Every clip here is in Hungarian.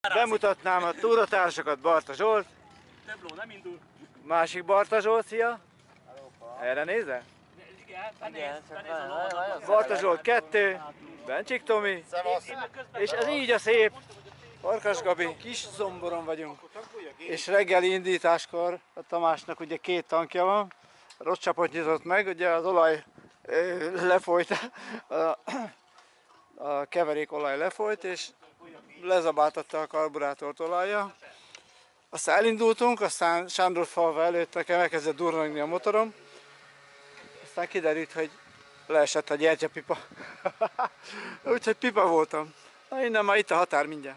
Bemutatnám a túratársakat, Barta Zsolt. Tebló nem indul. Másik Barta Zsolt, szia! Erre nézel? Igen, Barta Zsolt 2, Bencsik Tomi, és ez így a szép Farkas Gabi. Kis Zomboron vagyunk, és reggeli indításkor a Tamásnak ugye 2 tankja van. Rossz csapot nyitott meg, ugye az olaj lefolyt, a keverékolaj lefolyt, és lezabáltatta a karburátort olajja. Aztán elindultunk, aztán Sándorfalva előtt nekem elkezdett durrogni a motorom. Aztán kiderült, hogy leesett a gyertyapipa. Úgyhogy pipa voltam. Na innen már itt a határ mindjárt.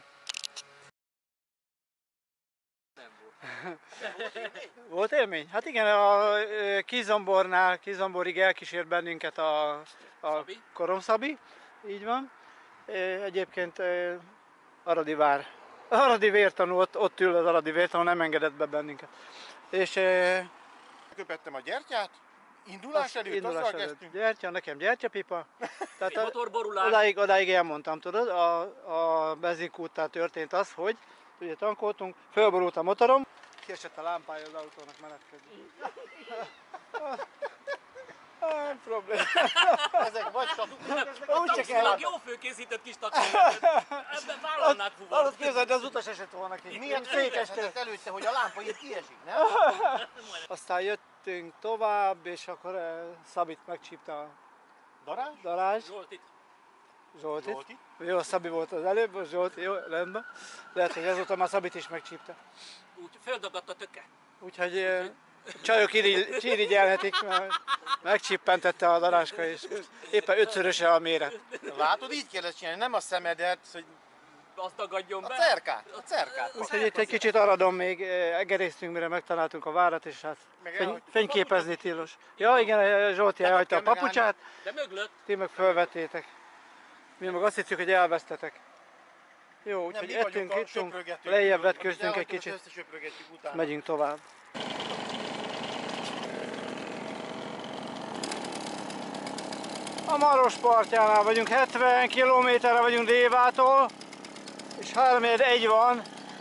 Volt élmény? Hát igen, a Kizomborig elkísért bennünket a Koromszabi, így van. Egyébként Aradi vár. Aradi vértanú, ott ül az Aradi vértanú, nem engedett be bennünket. És köpettem a gyertyát, indulás előtt, azzal kezdtünk. Gyertya, nekem gyertyapipa. Tehát motorborulás. odáig elmondtam, tudod, a benzinkútnál történt az, hogy ugye tankoltunk, fölborult a motorom, kiesett a lámpája az autónak menetkezni. Nem probléma. Ezek vagy Taxilag jó főkészített kis taxilag. Ebben vállalnák fuvar. Azt képzeld, de az utas esett volna ki. milyen székeskedett előtte, hogy a lámpa így kiesik, nem? Aztán jöttünk tovább, és akkor Szabit megcsípte a darázs. Zsoltit. Jó, Szabi volt az előbb, Zsolti, jó, rendben. Lehet, hogy ezóta már Szabit is megcsípte. Úgy földagadt a töke. Úgyhogy csajok irigyelhetik, mert megcsippentette a daráska, és éppen 5-szöröse a méret. Látod, így kellett csinálni, nem a szemedet, hogy Azt dagadjon be. a cerkát. Úgyhogy itt egy kicsit Aradon még egerésztünk, mire megtaláltunk a várat, és hát fényképezni tilos. Ja igen, Zsolti elhagyta a papucsát, De möglött. ti meg fölvettétek. Mi meg azt hittük, hogy elvesztetek. Jó, úgyhogy ettünk, ittunk, lejjebb vetkőztünk egy kicsit, megyünk tovább. A Maros partjánál vagyunk, 70 kilométerre vagyunk Dévától, és 3-1 van.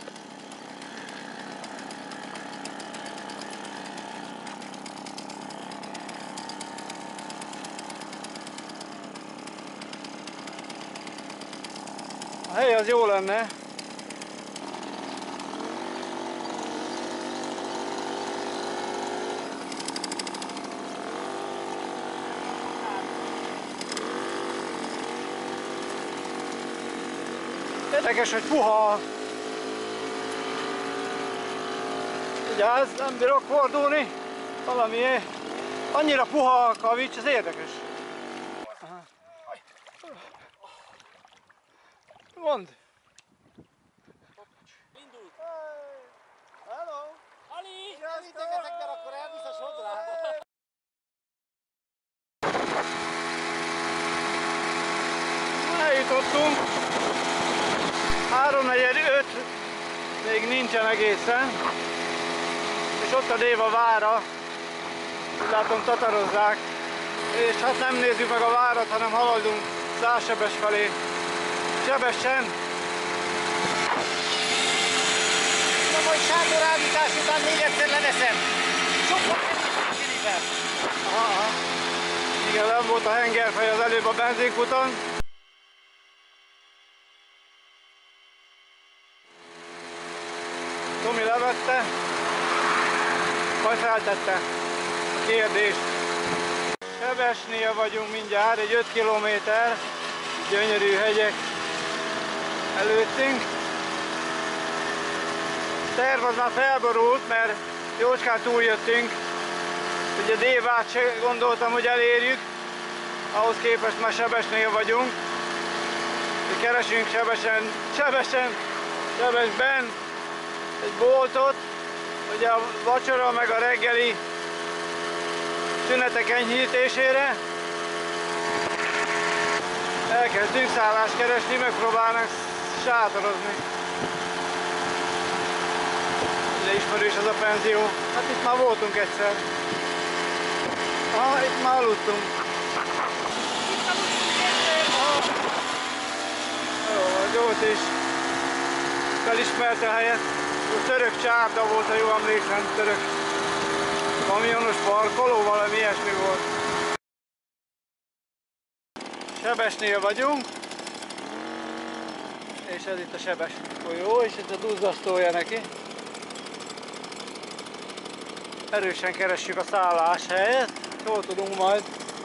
A hely az jó lenne. Érdekes, hogy puha. Vigyázz, nem bírok fordulni. Valami annyira puha a kavics, ez érdekes. Aha. Mondd! Indult. Hello! Ali! Elvittegetek, mert akkor elvisz a sodrát. Eljutottunk. 3-4-5 még nincsen egészen. És ott a Déva vára. Úgy látom, tatarozzák. És hát nem nézzük meg a várat, hanem haladunk Zársebes felé. Sebesen! Na majd Sándor állítás után még egyszer leveszem. Sokkal kilivel. Aha. Igen, nem volt a hengerfej az előbb a benzinkuton. Tomi levette, majd feltette a kérdést. Sebesnél vagyunk mindjárt, egy 5 kilométer, gyönyörű hegyek előttünk. Terv az már felborult, mert jócskán túljöttünk. Ugye Dévát se gondoltam, hogy elérjük, ahhoz képest már Sebesnél vagyunk. Keresünk Sebesben egy boltot, ugye a vacsora meg a reggeli szünetek enyhítésére. Elkezdünk szállást keresni, megpróbálnak sátorozni. Ugye ismerős az a penzió. Hát itt már voltunk egyszer. Aha, itt már aludtunk. Jó, Zsolt is. felismerte a helyet. A török csárda volt, ha jól emlékszem, török kamionos parkoló, valami ilyesmi volt. Sebesnél vagyunk, és ez itt a Sebes folyó, és itt a duzzasztója neki. Erősen keressük a szálláshelyet, hol tudunk majd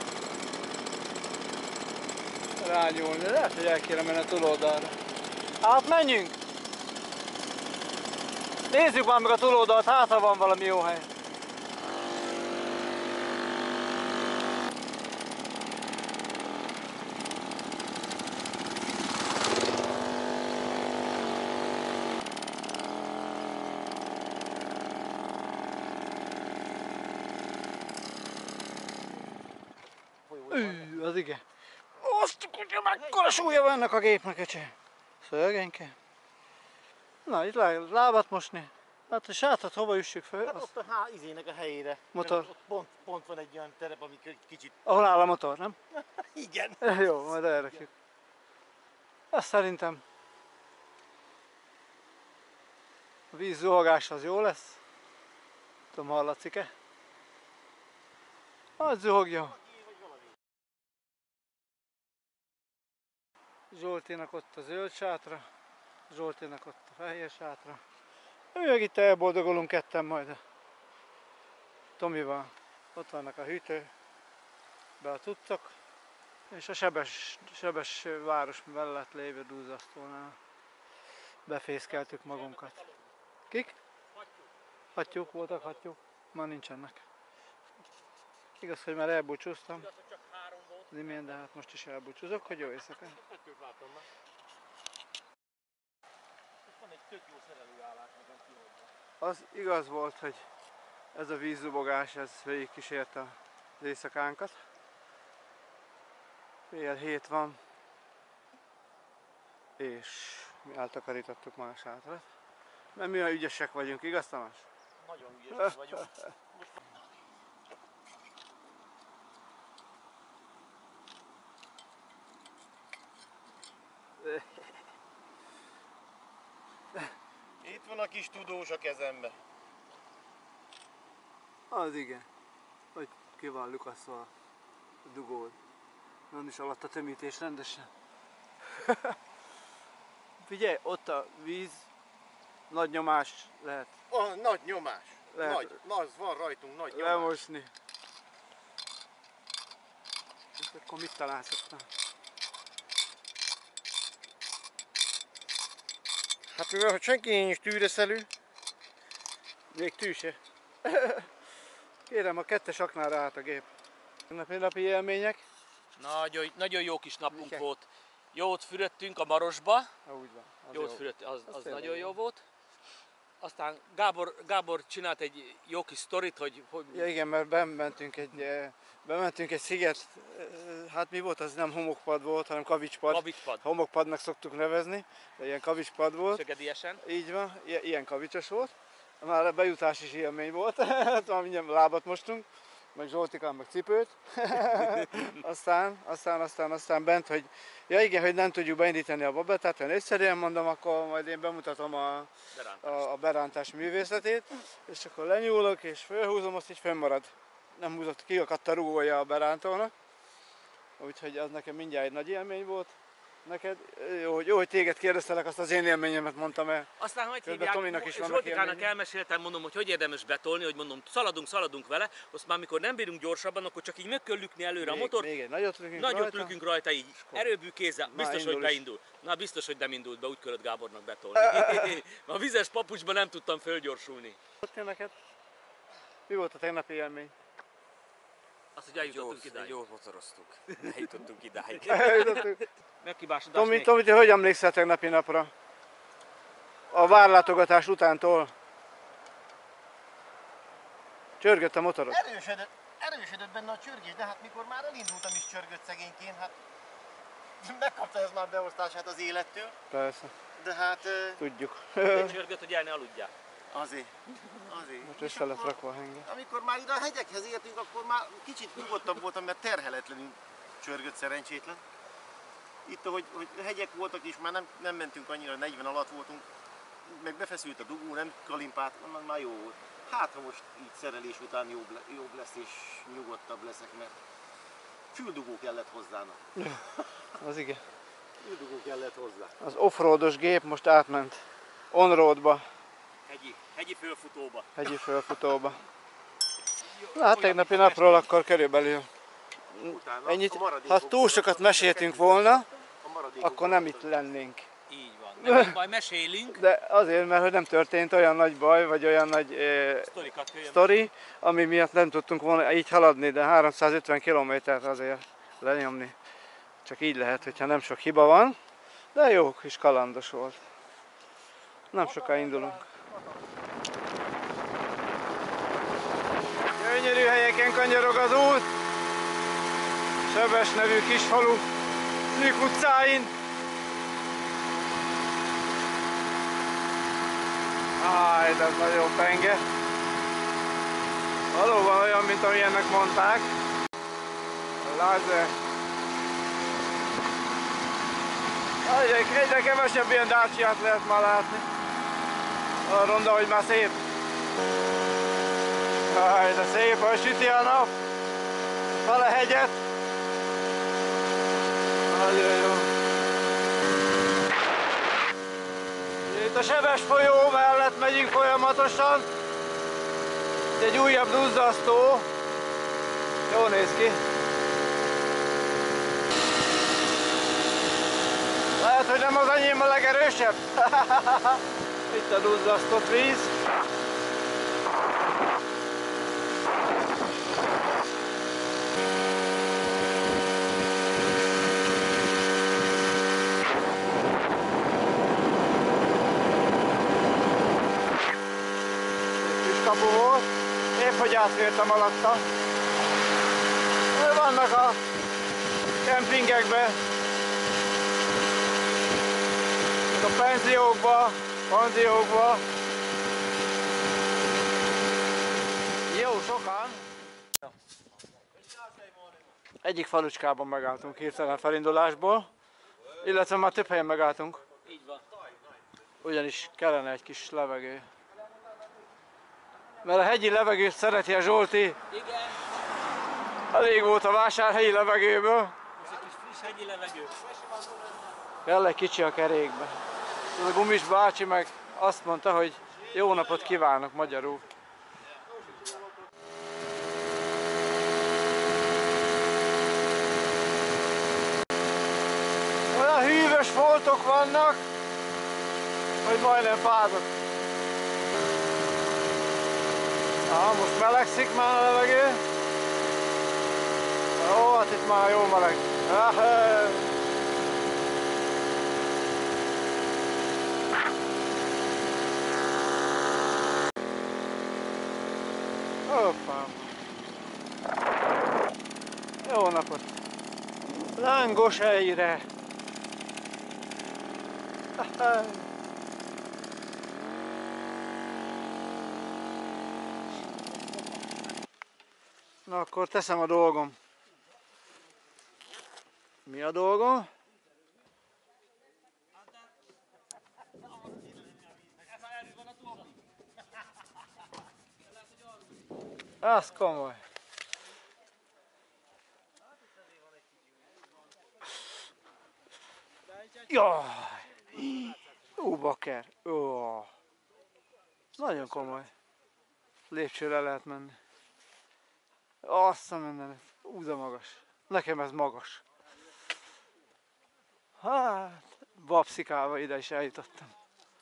rányúlni. Lehet, hogy el kéne menni a túloldalra. Hát menjünk! Nézzük már meg a túloldalt, hát ha van valami jó hely. Az igen. Azt kutya, mekkora súlya van ennek a gépnek, öcsém. Szörgenke. Na, itt lábat mosni. Hát a sátat hova üssük fel? Hát ott a izének a helyére. Motor. Ott pont van egy olyan terep, ami kicsit... Ahol áll a motor, nem? Igen. Jó, majd elrakjuk. Azt szerintem a víz zuhogás az jó lesz. Tudom, hallatszik-e? Hát zuhogjon. Zsolténak ott a zöld sátra, Zsolténak ott a fehér sátra. Mi meg itt elboldogulunk ketten majd. Tomival. Ott vannak a hűtő, be a cuccok, és a Sebes város mellett lévő duzzasztónál befészkeltük magunkat. Kik? Hattyúk voltak, hattyúk. Ma nincsenek. Igaz, hogy már elbúcsúztam az imént, de hát most is elbúcsúzok, hogy jó éjszaka. Az igaz volt, hogy ez a vízzubogás, ez végig kísérte az éjszakánkat. Fél hét van, és mi eltakarítottuk már a sátrat. Mert mi olyan ügyesek vagyunk, igaz Tamás? Nagyon ügyesek vagyunk. Itt van a kis tudós a kezembe. Az igen, hogy ki van Lukasszal a dugód. Nem is alatt a tömítés rendesen. Figyelj, ott a víz, nagy nyomás lehet. Nagy nyomás. Lehet. Az van rajtunk, nagy nyomás. Lemosni. És akkor mit találsz aztán? Hát mivel, hogy senki nincs tűreszelő. Még tű se. Kérem, a kettes aknára állt a gép. Napi élmények? Nagyon jó kis napunk Mike? volt. Jót fürödtünk a Marosba. Ha úgy van. Az Jót jó. fürödt, az tényleg nagyon jó. jó volt. Aztán Gábor csinált egy jó kis sztorit, hogy Ja igen, mert bementünk egy sziget, hát mi volt, az nem homokpad volt, hanem kavicspad. Kavicspad. Homokpadnak szoktuk nevezni, de ilyen kavicspad volt. Szögediesen. Így van, ilyen kavicsos volt. Már a bejutás is élmény volt, már mindjárt lábat mostunk, meg Zsoltikán, meg cipőt. aztán bent, hogy ja igen, hogy nem tudjuk beindítani a babetát, ha egyszerűen mondom, akkor majd én bemutatom a berántás művészetét, és akkor lenyúlok és felhúzom, azt így fönnmarad. Nem húzott, kiakadt a rugója a berántónak, úgyhogy az nekem mindjárt egy nagy élmény volt. Neked jó, hogy téged kérdeztelek, azt az én élményemet mondtam el. Aztán hogy Közben hívják, Tominak is vannak Zsoltikának élményei. elmeséltem, mondom, hogy érdemes betolni, hogy mondom, szaladunk vele, azt már mikor nem bírunk gyorsabban, akkor csak így meg kell lükni előre a motor. Még egy nagyot Lükünk rajta így, erőbű kézzel, biztos, hogy indul is. beindul. Na biztos, hogy nem indult be, úgy kellett Gábornak betolni. A vizes papucsban nem tudtam fölgyorsulni. Neked? Mi volt a tegnapi élmény? Azt, hogy eljutottunk idáig. Jót motoroztuk. Eljutottunk idáig. Megkibásodás Tomi, te hogy emlékszel tegnapi napra? A várlátogatás utántól. Csörgött a motorod? Erősödött benne a csörgés, de hát mikor már elindultam is csörgött szegényként, hát megkapta ez már beosztását az élettől, Persze, de hát tudjuk. Csörgött, hogy el ne aludjál. azért. Most össze lett rakva a henge. Amikor már ide a hegyekhez értünk, akkor már kicsit nyugodtabb voltam, mert terheletlenül csörgött szerencsétlen. Itt, hogy hegyek voltak és már nem mentünk annyira, 40 alatt voltunk, meg befeszült a dugó, nem kalimpált, onnan már jó volt. Hát ha most így szerelés után jobb lesz és nyugodtabb leszek, mert füldugó kellett hozzá. Az igen. Füldugó kellett hozzá. Az offroados gép most átment onroadba, Hegyi fölfutóba. hegyi fölfutóba. Na hát tegnapi napról akkor körülbelül Utána ennyit. a Ha maradékok túl sokat meséltünk volna, a maradékok akkor nem itt lennénk. Így van. Meg majd mesélünk. De azért, mert hogy nem történt olyan nagy baj, vagy olyan nagy Sztorikat kölyön. sztori, ami miatt nem tudtunk volna így haladni, de 350 kilométert azért lenyomni. Csak így lehet, hogyha nem sok hiba van, de jó kis kalandos volt. Nem soká indulunk. Gyönyörű helyeken kanyarog az út. Sebes nevű kisfalu szűk utcáin. Áj, de ez nagyon penge. Valóban olyan, mint amilyennek mondták. Lázer. Egyre kevesebb ilyen Daciát lehet már látni. A ronda, hogy már szép. Áj, de szép, hogy süti a nap. Fele hegyet. Nagyon jó. Itt a Sebes folyó mellett megyünk folyamatosan. Itt egy újabb duzzasztó. Jól néz ki. Lehet, hogy nem az enyém a legerősebb. Itt a duzzasztott víz. Kapu volt, épp hogy átfértem alatta. Vannak a kempingekben, a panziókba. Jó sokan. Egyik falucskában megálltunk hirtelen felindulásból, illetve már több helyen megálltunk. Így van. Ugyanis kellene egy kis levegő. Mert a hegyi levegőt szereti a Zsolti. Igen. Elég volt a vásárhelyi levegőből. Most egy kis friss hegyi levegő. Kell egy kicsi a kerékbe. Ez a gumis bácsi meg azt mondta, hogy jó napot kívánok magyarul. Olyan hűvös foltok vannak, hogy majdnem fázok. Most melegszik már a levegő. Ó, hát itt már jó meleg. Hoppá. Jó napot. Lángos helyre. Na akkor teszem a dolgom. Mi a dolgom? Az komoly. Jaj! Bakker! Nagyon komoly. Lépcsőre lehet menni. Azt a mindenit. De magas. Nekem ez magas. Hát, babszikálva ide is eljutottam.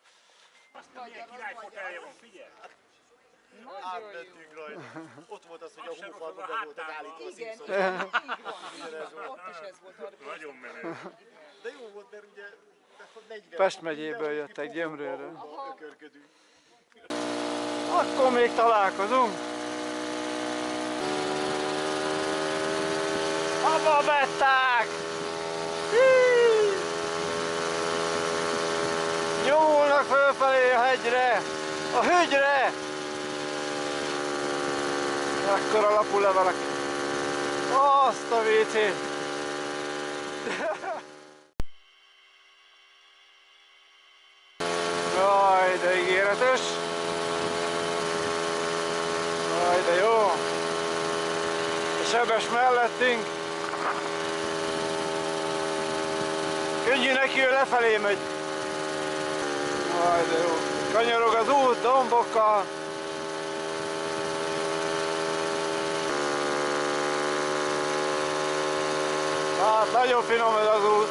Átmentünk rajta. Ott volt az, hogy a hófalba be voltak állítva a Simpson. Ott is ez volt. Nagyon menő. De jó volt, mert ugye 40. Pest megyéből jöttek, Gyömrőről. Ökörködünk. Akkor még találkozunk. Abba betták! Nyomulnak fölfelé a hegyre, a hügyre! Ekkora lapú levelek. Azt a vécét! Jaj, de Sebes mellettünk. Könnyű neki, ő lefelé megy. Aj, de jó. Kanyarog az út dombokkal. Hát nagyon finom ez az út.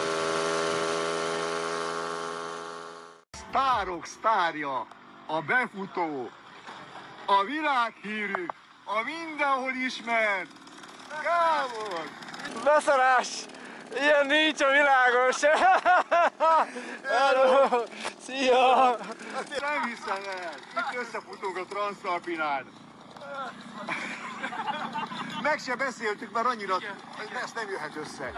Sztárok sztárja, a befutó, a világhírű, a mindenhol ismert Gábor! Beszarás! Ilyen nincs a világon se! Hello! Szia! Nem hiszem el, itt összefutunk a Transzalpinán. Meg se beszéltük, mert annyira, ezt nem jöhet össze.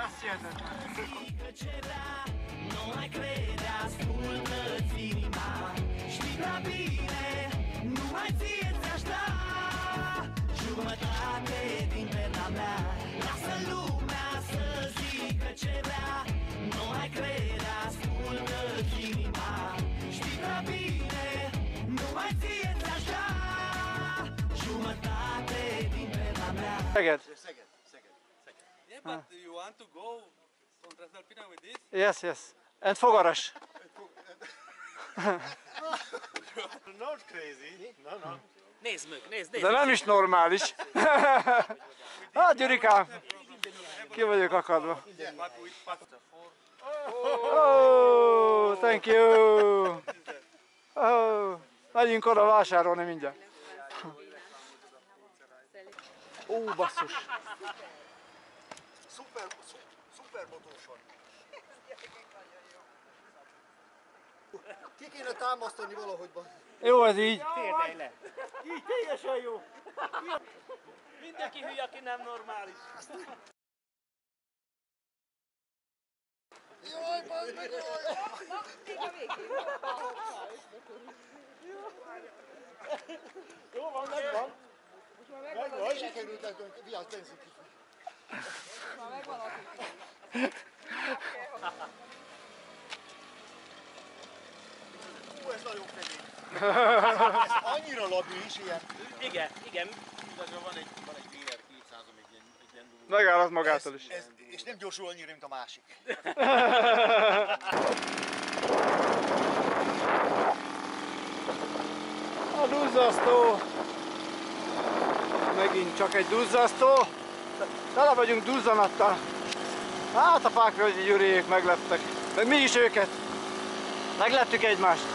Szeged. Yeah, but you want to go from Transalpina with this? Yes, yes. And Fogaras. Not crazy. No, no. Nézd meg, nézd. De nem is normális. Hát Gyurikám, ki vagyok akadva. Oh, thank you. Oh, megyünk oda vásárolni mindjárt. Ó, basszus. Szuper motóson. Ki kéne támasztani valahogyban. Jó ez így. Így teljesen jó. Mindenki hülye, aki nem normális. Jaj, bazd meg, Jó van, megvan. jaj! Sikerült eltönk, vigyázz, benzin kifut. Már megvan a Hú, ez nagyon kemény. Ez annyira labilis, ilyen. Igen, igen. Igazából van egy VR 200, amik egy ilyen Megállhat magától is. És nem gyorsul annyira, mint a másik. A duzzasztó. Megint csak egy duzzasztó. Tele vagyunk duzzanattal. Hát a Fákvölgyi Gyuriék megleptek. Meg mi is őket. Megleptük egymást.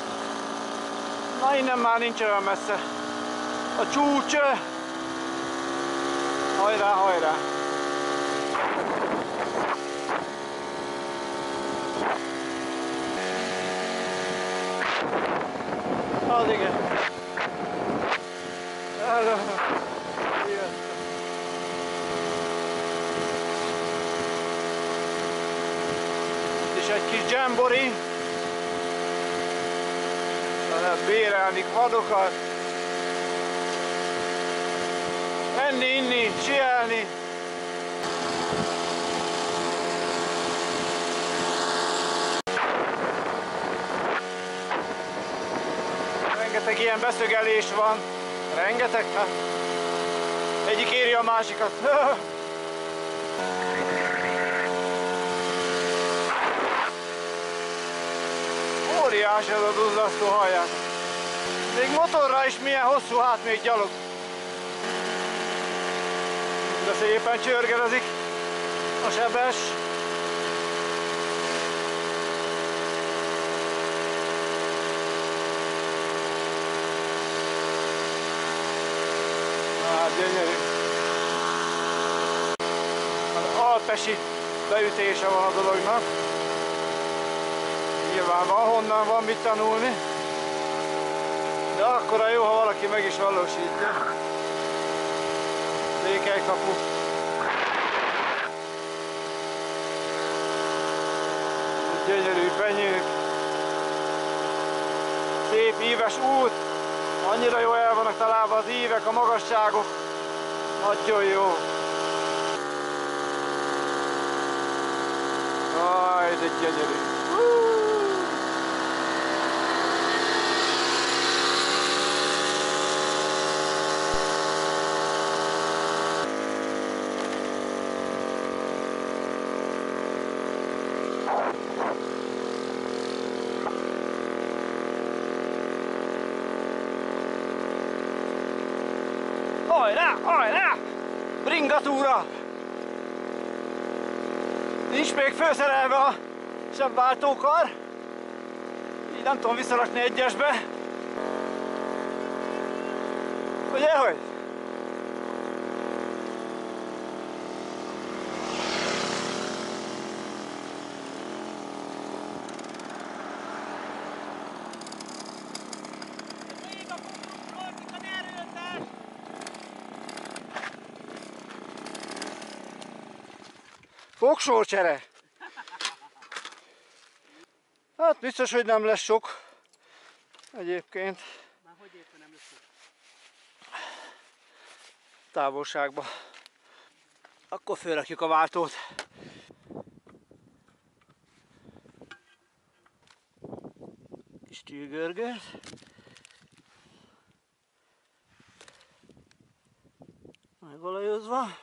Na innen már nincs olyan messze. A csúcs. Hajrá, hajrá. Az igen. Hello. Itt is egy kis dzsambori. Lehet bérelni vadokat. Enni, inni, sielni. Rengeteg ilyen beszögelés van. Rengeteg, hát. Egyik éri a másikat. Óriás ez a duzzasztó, hallják. Még motorra is milyen hosszú, hát még gyalog. De szépen csörgerezik a sebes. Hát gyönyörű. Alpesi beütése van a dolognak. Nyilván van honnan van mit tanulni. De akkora jó, ha valaki meg is valósítja. Székelykapu. Gyönyörű fenyők. Szép íves út. Annyira jó el vannak találva az ívek, a magasságok. Nagyon jó. Aj, de gyönyörű. Hajrá, hajrá! Bringatúra! Nincs még főszerelve a sebváltókar. Így nem tudom visszarakni egyesbe. Ugye, hogy? Fogsorcsere. Hát biztos, hogy nem lesz sok egyébként. Már hogy éppen nem lesz? Távolságba. Akkor fölrakjuk a váltót. Kis tűgörgőt. Megalajozva.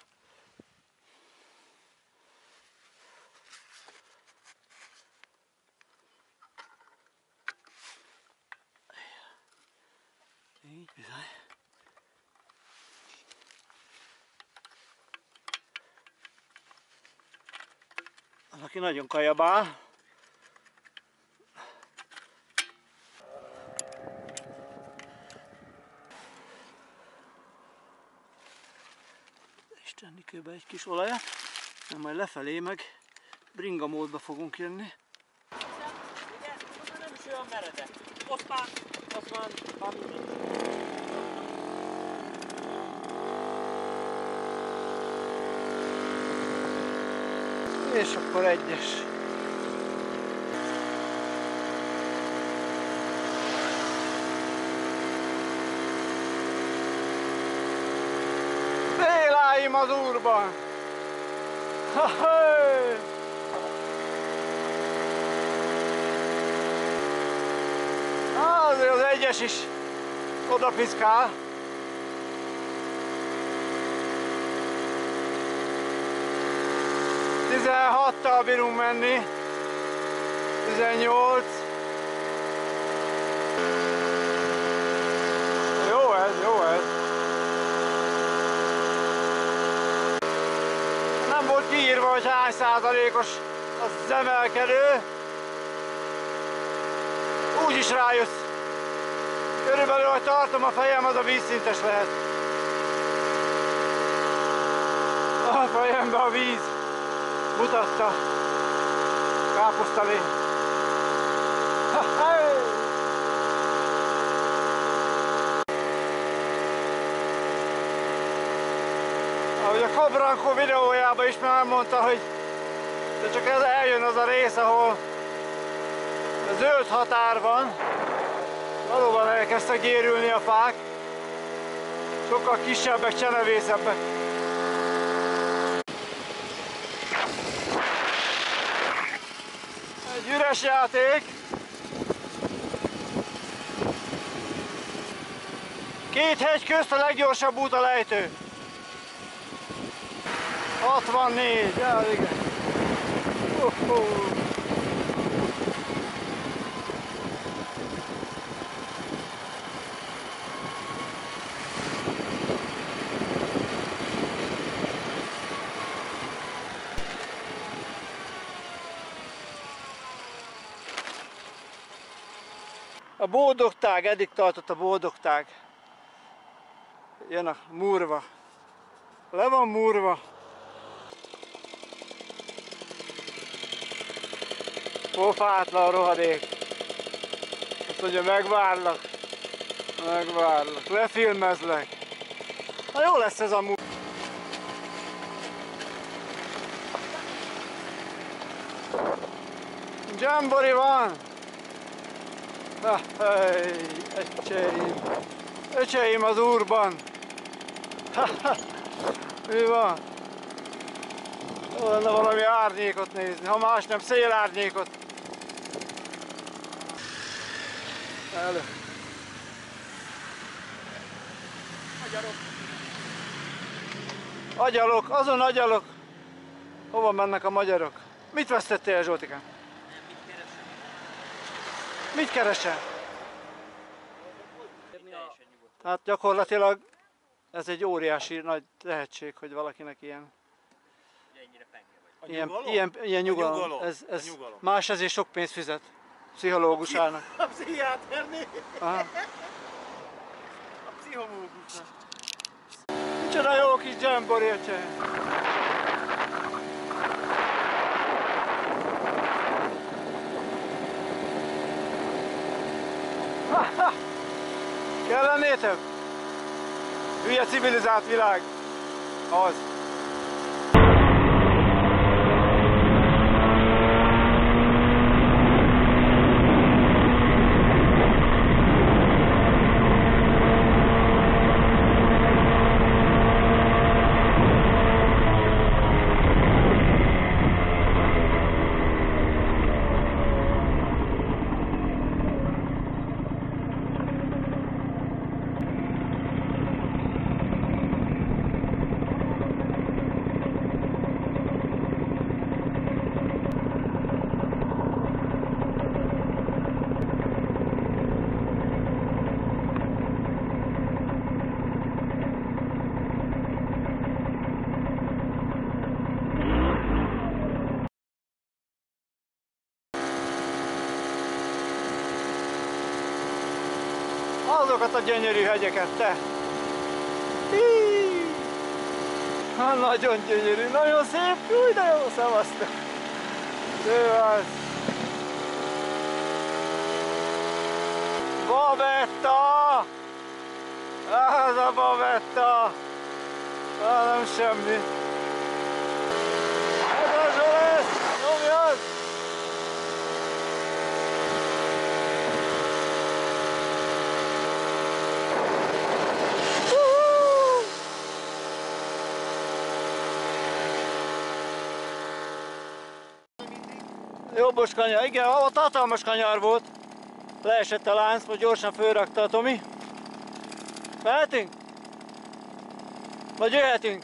Így bizony. Az, aki nagyon kajabál. És tenni kőbe egy kis olajat, mert majd lefelé meg bringa módba fogunk jönni. Igen, nem is olyan meredek. Ott már És akkor egyes. Béláim az Úrban! Ha-ha-hey! Azért az egyes is odapiszkál. Tizenhattal bírunk menni. 18. Jó ez, jó ez. Nem volt kiírva, hogy hány százalékos az emelkedő. Úgy is rájössz. Körülbelül, hogy tartom a fejem, az a vízszintes lehet. A fejembe a víz mutatta. Káposztalé. Ahogy a Cobranco videójában is már mondta, hogy de csak ez eljön az a rész, ahol a zöld határ van. Valóban elkezdtek gyérülni a fák. Sokkal kisebbek, csenevészebbek. Egy üres játék. Két hegy közt a leggyorsabb út a lejtő. 64, ja igen. A boldogtág, eddig tartott a boldogtág. Jön a murva. Le van murva. Pofátlan rohadék. Azt mondja, megvárlak. Megvárlak. Lefilmezlek. Na jó lesz ez a murva. Jambori van. Öcseim. Öcseim az Úrban. Mi van? Jó lenne valami árnyékot nézni, ha más nem szélárnyékot. Elő. Magyarok. Agyalok, azon agyalok. Hova mennek a magyarok? Mit vesztettél, Zsoltikám? Mit keresel? Hát gyakorlatilag Ez egy óriási nagy tehetség, hogy valakinek ilyen Ennyire penge vagy. ilyen nyugalom. nyugalom. Ez A nyugalom. más ezért sok pénzt fizet pszichológusának. A pszichiáterné. Aha. A pszichológusnak. Micsoda jó kis dzsemborélcse. Kellenétek? Hülye civilizált világ. Az. Azokat a gyönyörű hegyeket, te! Hí! Ha, nagyon gyönyörű, nagyon szép, új, de jó, szevasztok! Ő az! Babetta! Az a babetta! Nem semmi! Ez a Zsolesz! Nyomjad! Jobbos kanyar, igen, ott hatalmas kanyar volt. Leesett a lánc, most gyorsan fölrakta a Tomi. Mehetünk? Vagy jöhetünk?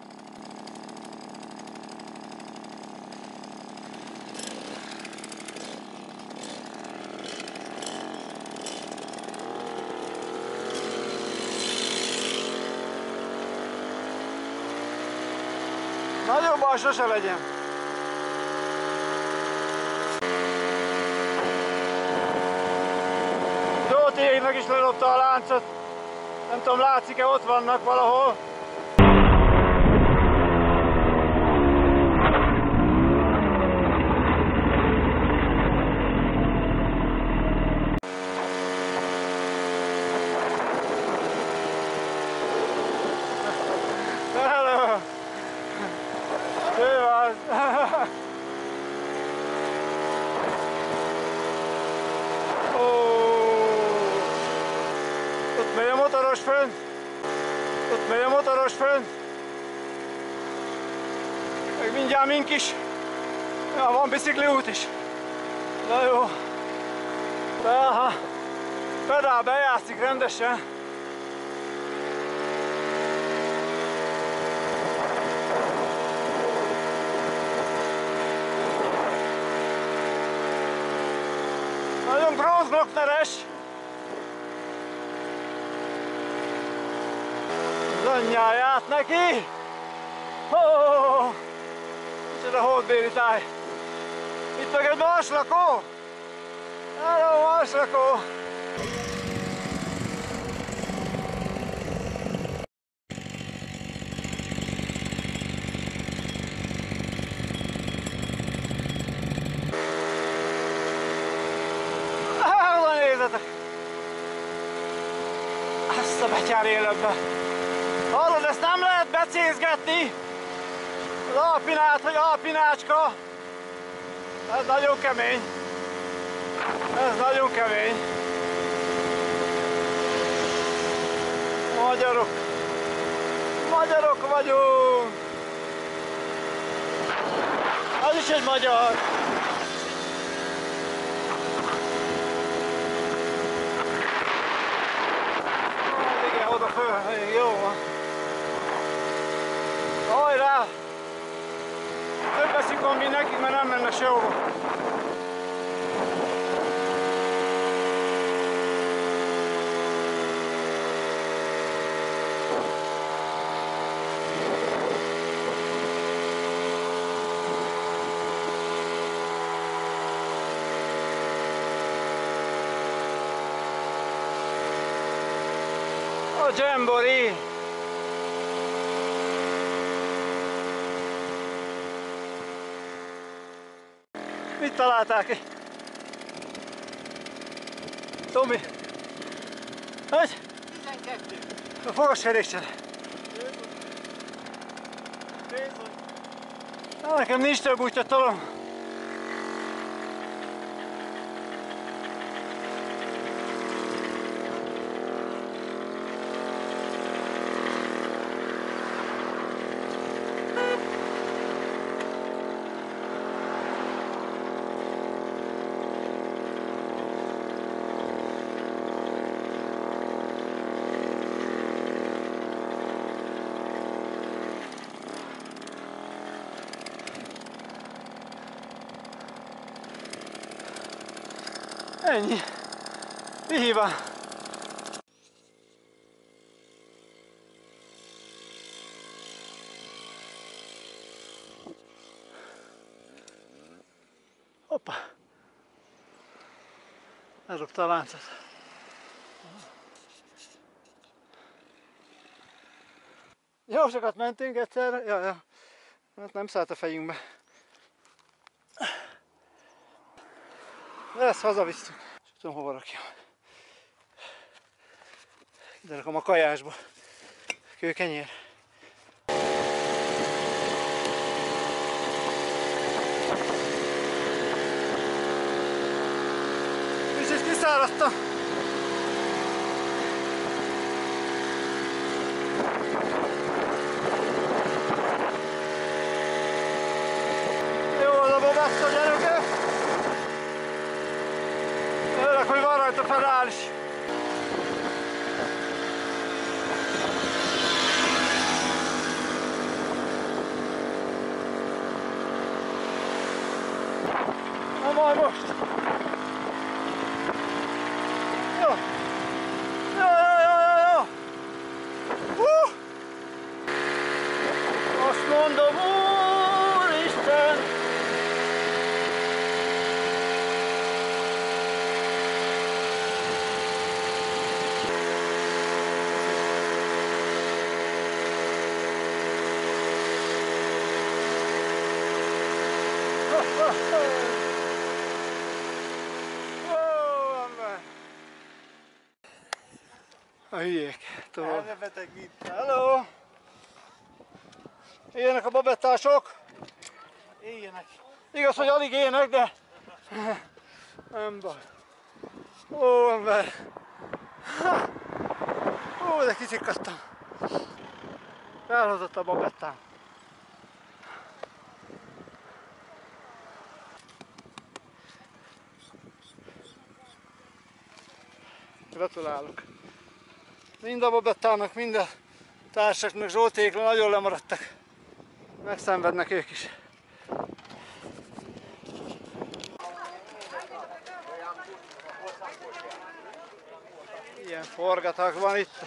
Nagyobb baj sose legyen. Zsoltiéknak is lelopta a láncot. Nem tudom, látszik-e, ott vannak valahol. Hello! Ő az! Ott megy a motoros fönt! Ott megy a motoros fönt! Meg mindjárt mink is! Ja, van bicikliút is! Na jó! De aha! Pedál bejátszik rendesen! Nagyon Grossglockneres! Az anyjáját neki! Oh, micsoda hódbéli táj! Itt meg egy marslakó! Hello, marslakó! Oda nézzetek! Azt a betyár élőbbe! Hallod, ezt nem lehet becézgetni! Az alpinát, vagy alpinácska! Ez nagyon kemény! Ez nagyon kemény! Magyarok! Magyarok vagyunk! Az is egy magyar! Igen, oda föl, jó van! Hajrá! Több veszik van, mint nekik, mert nem menne sehova. A Jamboree! Mit találták ki? Tomi? Hogy? 12. A fogaskerékcsere. Nekem nincs több, úgyhogy tolom. Ennyi. Vihíván. Hoppá. Elrúgta a láncot. Jó sokat mentünk egyszerre. Ja. Hát nem szállt a fejünkbe. De ezt hazavisztük. És tudom hova rakjam. Ide rakom a kajásba. Kőkenyér. Kicsit kiszáradtam. Jó az a babassa, gyerekek! Örülök, hogy van rajta pedál is. Na majd most! Jó! Jó! Azt mondom, Úristen! A hülyék. Elnevetek mit? Hello! Éljenek a babettások! Éljenek. Igaz, hogy alig élnek, de... Nem baj. Ó, ember! Ó, de kicsikadtam. Felhozott a babettám. Gratulálok! Mind a babettának, mind a társaknak, Zsoltékra nagyon lemaradtak. Megszenvednek ők is. Ilyen forgatag van itt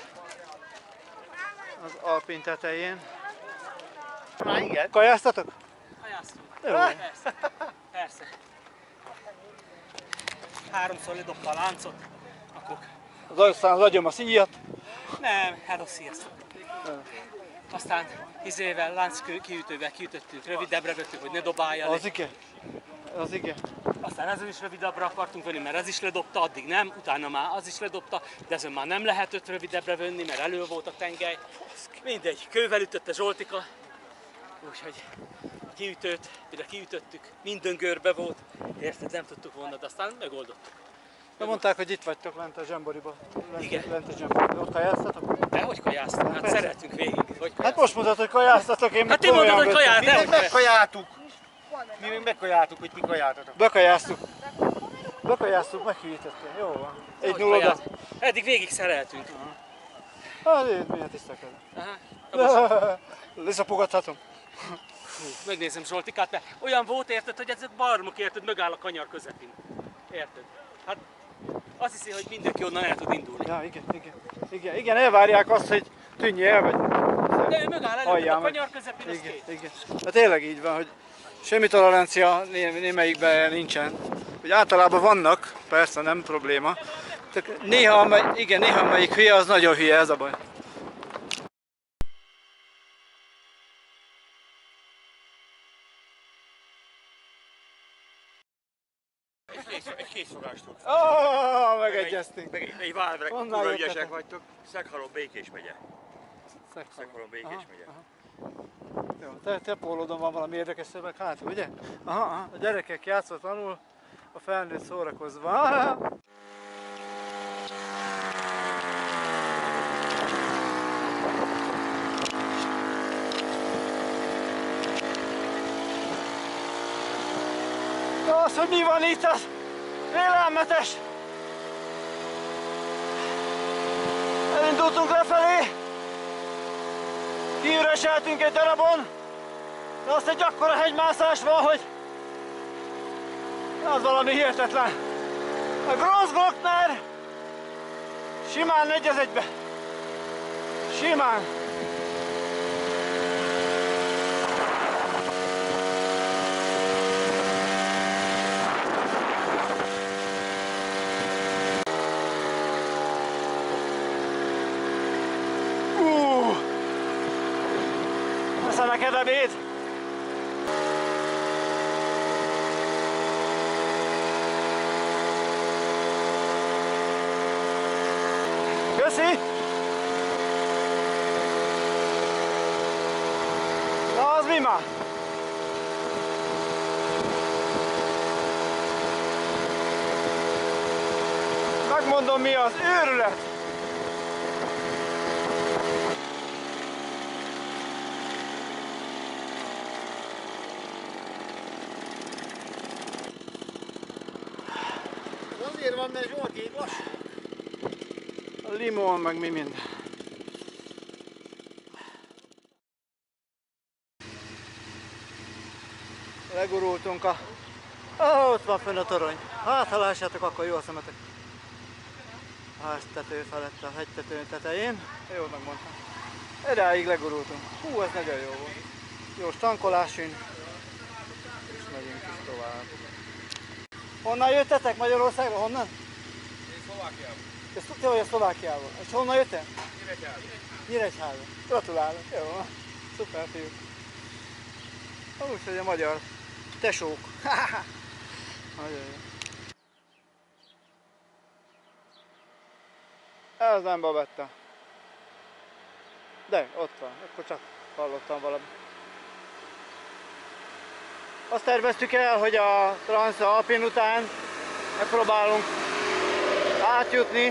az Alpin tetején. Már igen. Kajáztatok? Kajáztunk. Jó. Persze. Persze. Háromszor ledobta a láncot, akkor Aztán az agyom a szíjat. nem, eloszírszok. Aztán izével, lánc-kiütővel kiütöttünk, rövidebbre vettük, hogy ne dobálja. Az igen. Az igen. Aztán ezen is rövidebbre akartunk venni, mert ez is ledobta, addig nem, utána már az is ledobta, de ezen már nem lehetett rövidebbre venni, mert elő volt a tengely. Mindegy, kővel ütötte Zsoltika, úgyhogy kiütőt, mire kiütöttük, minden görbe volt, érted, nem tudtuk volna, de aztán megoldottuk. De mondták, hogy itt vagytok lent a Zsamboriban. Igen. Lent a Zsamboriban. Ott kajáztatok? De hogy kajáztunk? Hát szeretünk végig. Hogy Hát most mondod, hogy kajáztatok, én Hát ti mondod, hogy kaját, Mi nem? még megkajáltuk. Mi még megkajáltuk, hogy ti kajáltatok. Bekajáztuk. Bekajáztuk, meghűítettél. Jó van. Egy Hogy null oda. kaját? Eddig végig szereltünk. Hát én milyen tisztelkedem. Aha. Leszapogathatom. Megnézem Zsoltikát, mert olyan volt, érted, hogy ezek barmok, érted, megáll a kanyar közepén. Érted? Hát azt hiszi, hogy mindenki onnan el tud indulni. Ja, igen, elvárják azt, hogy tűnj el, vagy... De ő megáll előtt Halljál a meg. kanyar közepén, az Igen, kész. igen. Hát tényleg így van, hogy semmi tolerancia némelyikben nincsen. Hogy általában vannak, persze nem probléma. Csak néha amelyik hülye, az nagyon hülye, ez a baj. Egy készfogást tudsz. Megegyeztünk. Egy válvrek, Honnan kurva jöttetek? ügyesek vagytok. Szeghalom, Békés megye. Szeghalom, Békés megye. Jó, te pólódon van valami érdekes szöveg hátul, ugye? Aha, a gyerekek játszva tanul, a felnőtt szórakozva. De az, hogy mi van itt, az félelmetes! Elindultunk lefelé, kiüreseltünk egy darabon, de azt egy akkora hegymászás van, hogy az valami hihetetlen. A Grossglockner simán 4-1-be. Simán. Eszem neked ebéd! Köszi! Na az mi már? Megmondom mi az őrület! Azért van, mert Zsolti lassú. A limon meg mi minden. Legurultunk a... ott van fönn a torony. Hát, ha lássátok, akkor jó a szemetek. A háztető felett a hegytető tetején. Jól megmondtam. Idáig legurultunk. Hú, ez nagyon jó volt. Jó tankolásunk. És megyünk is tovább. Honnan jöttetek Magyarországról? Honnan? Én Szlovákiában. Te vagy a Szlovákiában. És honnan jöttél? Nyíregyháza. Nyíregyháza. Gratulálok. Jó van. Szuper fiúk. Úgyhogy a magyar tesók. Nagyon jó. Ez nem Babetta. De, ott van. Akkor csak hallottam valamit. Azt terveztük el, hogy a Transalpin után megpróbálunk átjutni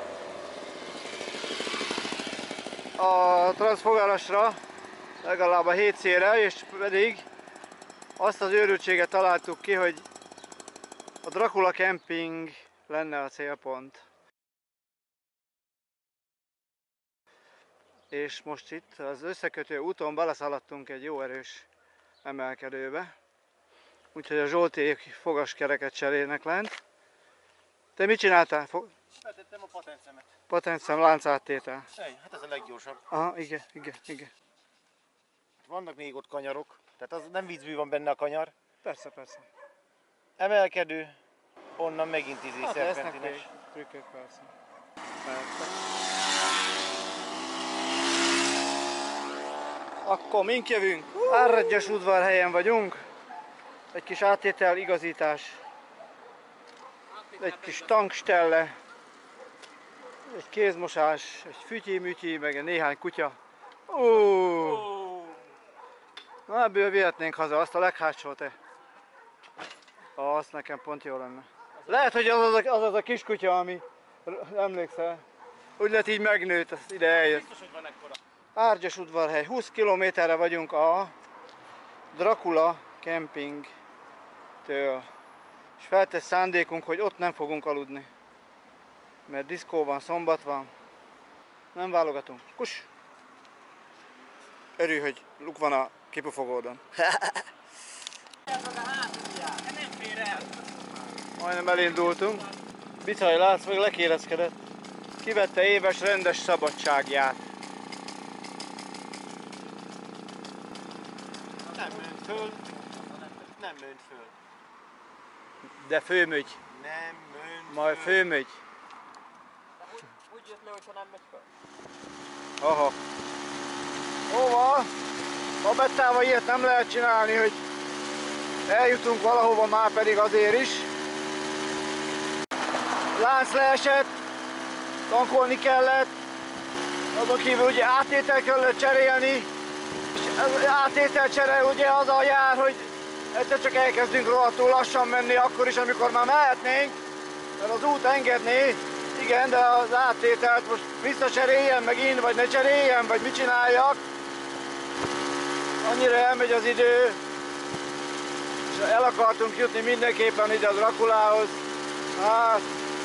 a Transfogarasra, legalább a Hétszére, és pedig azt az őrültséget találtuk ki, hogy a Dracula Camping lenne a célpont. És most itt az összekötő úton beleszaladtunk egy jó erős emelkedőbe. Úgyhogy a Zsoltiék fogaskereket cserélnek lent. Te mit csináltál? Betettem a patencemet. Patencem láncáttétel. Hát ez a leggyorsabb. Aha, igen. Vannak még ott kanyarok, tehát az nem vízbű van benne a kanyar. Persze. Emelkedő, onnan megint Hát lesznek szerpentines. még trükkök, persze. Akkor mink jövünk? Árregyes udvarhelyen vagyunk. Egy kis áttétel, igazítás. Egy kis tankstelle. Egy kézmosás, egy fütyi-mütyi, meg egy néhány kutya. Na ebből vihetnénk haza, azt a leghátsó te. Azt nekem pont jó lenne. Lehet, hogy az a kis kutya, ami emlékszel. Úgy lett így megnőtt, az ide eljött. Biztos, hogy van ekkora. Árgyas udvarhely, 20 kilométerre vagyunk a Dracula Campingtől. És feltett szándékunk, hogy ott nem fogunk aludni. Mert diszkó van, szombat van. Nem válogatunk. Kus! Örülj, hogy luk van a kipufogódon. Majdnem elindultunk. Bicaj, látsz, meg lekérezkedett. Kivette éves rendes szabadságját. Nem ment föl. Nem ment föl. De főmügy. Nem ment Majd föl. főmügy. Úgy jött le, hogyha nem megy föl. Aha. Hova? Babettával ilyet nem lehet csinálni, hogy eljutunk valahova, már pedig azért is. lánc leesett, tankolni kellett, azon kívül ugye áttétel kellett cserélni, és az áttételcsere ugye azzal jár, hogy egyszer csak elkezdünk rohadtul lassan menni, akkor is, amikor már mehetnénk, mert az út engedné, igen, de az áttételt most visszacseréljen megint, vagy ne cseréljen, vagy mit csináljak. Annyira elmegy az idő, és el akartunk jutni mindenképpen ide a Drakulához. Hát,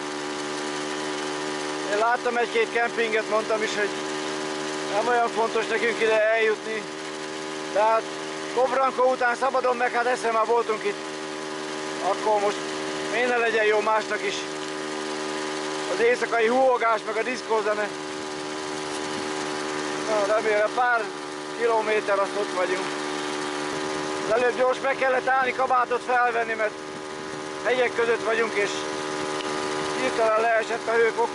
én láttam egy-két kempinget, mondtam is, hogy nem olyan fontos nekünk ide eljutni. De hát Cobranco után szabadon meg, hát egyszer már voltunk itt. Akkor most miért ne legyen jó másnak is. Az éjszakai húogás, meg a diszkózene. Na, remélem pár kilométer, azt ott vagyunk. Az előbb gyors meg kellett állni, kabátot felvenni, mert hegyek között vagyunk, és hirtelen leesett a hőfok.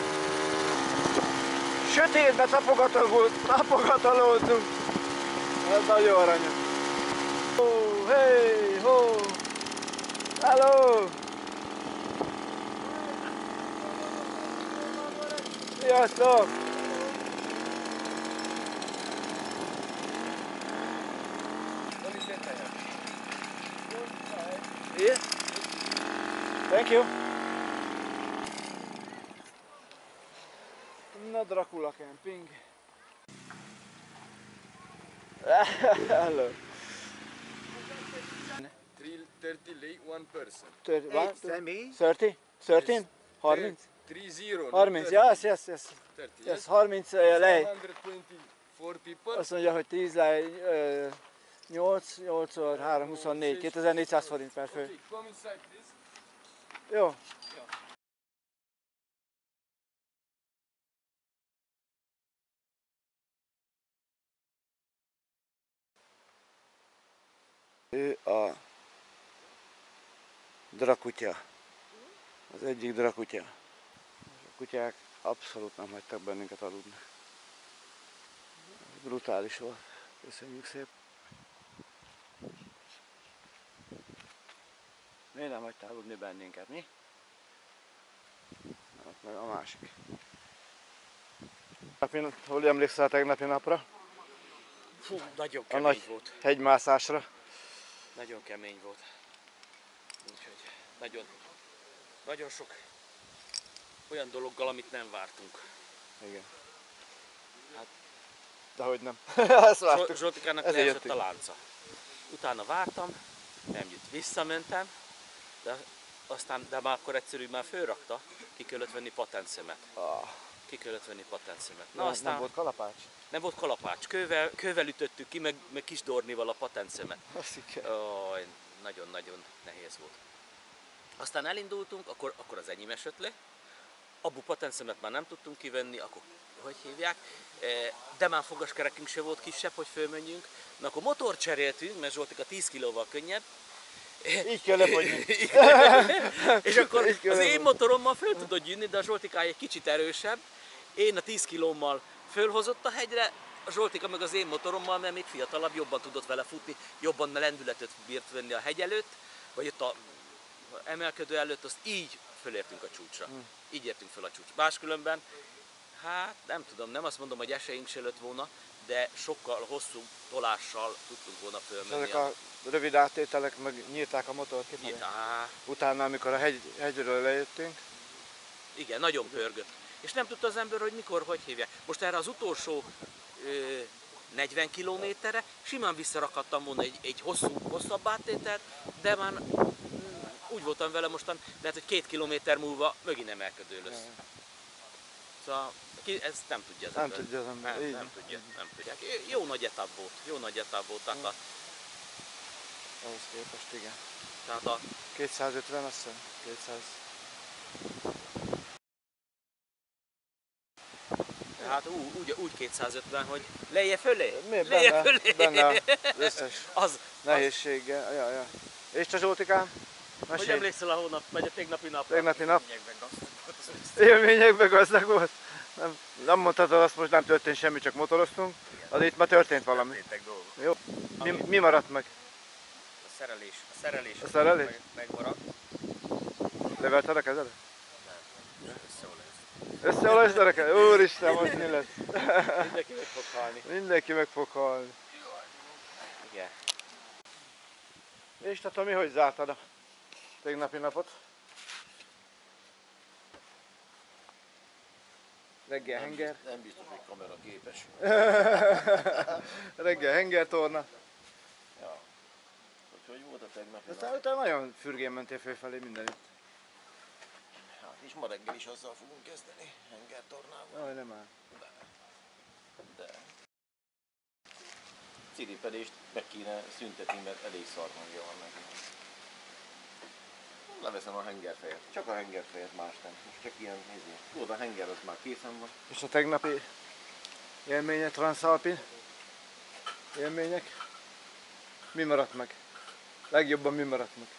Sötétbe tapogatalózunk. Ez nagyon aranyos. Oh, hey, ho! Hello! Sziasztok! Here? Thank you. Na, Dracula camping. Hello. 330 lei, one person. 30? 13? 30? 30. 30, yes. 30, Yes, 30 lej. 124 people. Azt mondja, hogy 10 lej, 8 or 3, 24, 2400 forint per fő. Okay, come inside please. Jó. Ő a drakutya. Az egyik drakutya. A kutyák abszolút nem hagytak bennünket aludni. Brutális volt. Köszönjük szépen. Miért nem hagytál aludni bennünket, mi? Ott meg a másik. Hol emlékszel a tegnapi napra? Fú, nagyon A kemény nagy volt. hegymászásra. Nagyon kemény volt. Úgyhogy nagyon sok olyan dologgal, amit nem vártunk. Igen. Hát, dehogy nem. Ezt vártuk. Zsoltikának Ezért leesett jöttünk. a lánca. Utána vártam, nem jött, visszamentem, de már akkor egyszerűen már fölrakta, ki kellett venni patentszemet. Ki kellett venni patentszemet. Na, aztán Nem volt kalapács? nem volt kalapács, kővel ütöttük ki, meg kis dornival a patentszemet. Azt kell. Nagyon-nagyon nehéz volt. Aztán elindultunk, akkor az enyém esett le. Abu patentszemet már nem tudtunk kivenni, akkor hogy hívják, de már fogaskerekünk se volt kisebb, hogy fölmenjünk. Na akkor motort cseréltünk, mert Zsoltika 10 kilóval könnyebb. Így kell lefogyni. És akkor az én motorommal föl tudod jönni, de a Zsoltikája egy kicsit erősebb. Én a 10 kilómmal fölhozott a hegyre, a Zsoltika meg az én motorommal, mert még fiatalabb, jobban tudott vele futni, jobban lendületet bírt venni a hegy előtt, vagy ott a emelkedő előtt, azt így fölértünk a csúcsra. Így értünk föl a csúcsra. Máskülönben, hát nem tudom, nem azt mondom, hogy esélyünk se lett volna, de sokkal hosszú tolással tudtunk volna fölmenni. Ezek a rövid áttételek meg nyírták a motort kifelé. Utána, amikor a hegyről lejöttünk. Igen, nagyon pörgött. És nem tudta az ember, hogy mikor, hogy hívják. Most erre az utolsó 40 kilométerre simán visszarakhattam volna egy hosszabb áttételt, de már úgy voltam vele mostan, lehet, hogy 2 kilométer múlva megint emelkedő lesz. Szóval ezt nem tudja az ember. Nem tudja az ember. Nem tudják. Jó nagy etap volt. Tehát Ahhoz képest, igen. tehát a 250, azt hiszem. 200. hát úgy 250, hogy leje fölé. Benne az összes Az nehézséggel. Ja. És te Zsoltikám? hogy Mesélj. emlékszel a hónap, vagy a tegnapi napra? Tegnapi nap? Élményekben gazdag volt. Nem mondhatod azt, most nem történt semmi, csak motoroztunk. Az itt már történt valami. Történtek dolgok. Jó. Mi maradt meg? A szerelés A szerelés? megmaradt. Levelted a kezedet? Összeolajsztanak kell? Úristen, most mi lesz? Mindenki meg fog halni. Mindenki meg fog halni. Igen. És te Tomi, hogy zártad a tegnapi napot? Reggel henger. Nem biztos, hogy kamera képes. Reggel hengertorna. Ja. Hogy volt a tegnapi nap? Aztán utána nagyon fürgén mentél fölfelé mindenütt. Hát és ma reggel is azzal fogunk kezdeni, hengertornával. Jaj, nem áll. De. Ciripedést meg kéne szüntetni, mert elég szar hangja van neki. Leveszem a hengerfejet. Csak a hengerfejet, más nem. Most csak ilyen nézni. Tudod, a henger az már készen van. És a tegnapi élménye, Transalpin élmények? Mi maradt meg? Legjobban mi maradt meg?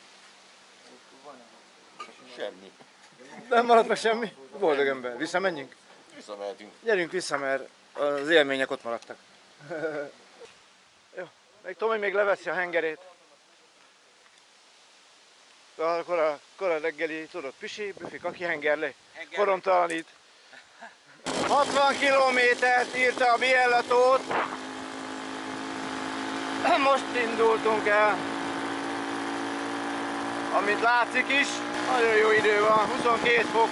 Semmi. Nem maradt meg semmi? Boldog ember. Visszamenjünk? Visszamehetünk. Gyerünk vissza, mert az élmények ott maradtak. Jó, még Tomi még leveszi a hengerét. Kora reggeli, tudod, pisi, büfi, kaki hengerlé. Koromtalanít. 60 kilométert írta a Biellatót. Most indultunk el. Amint látszik is, nagyon jó idő van, 22 fok.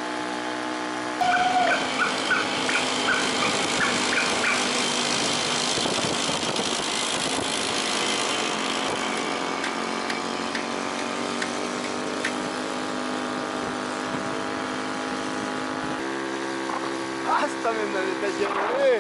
Azt a mindenit egy gyerek!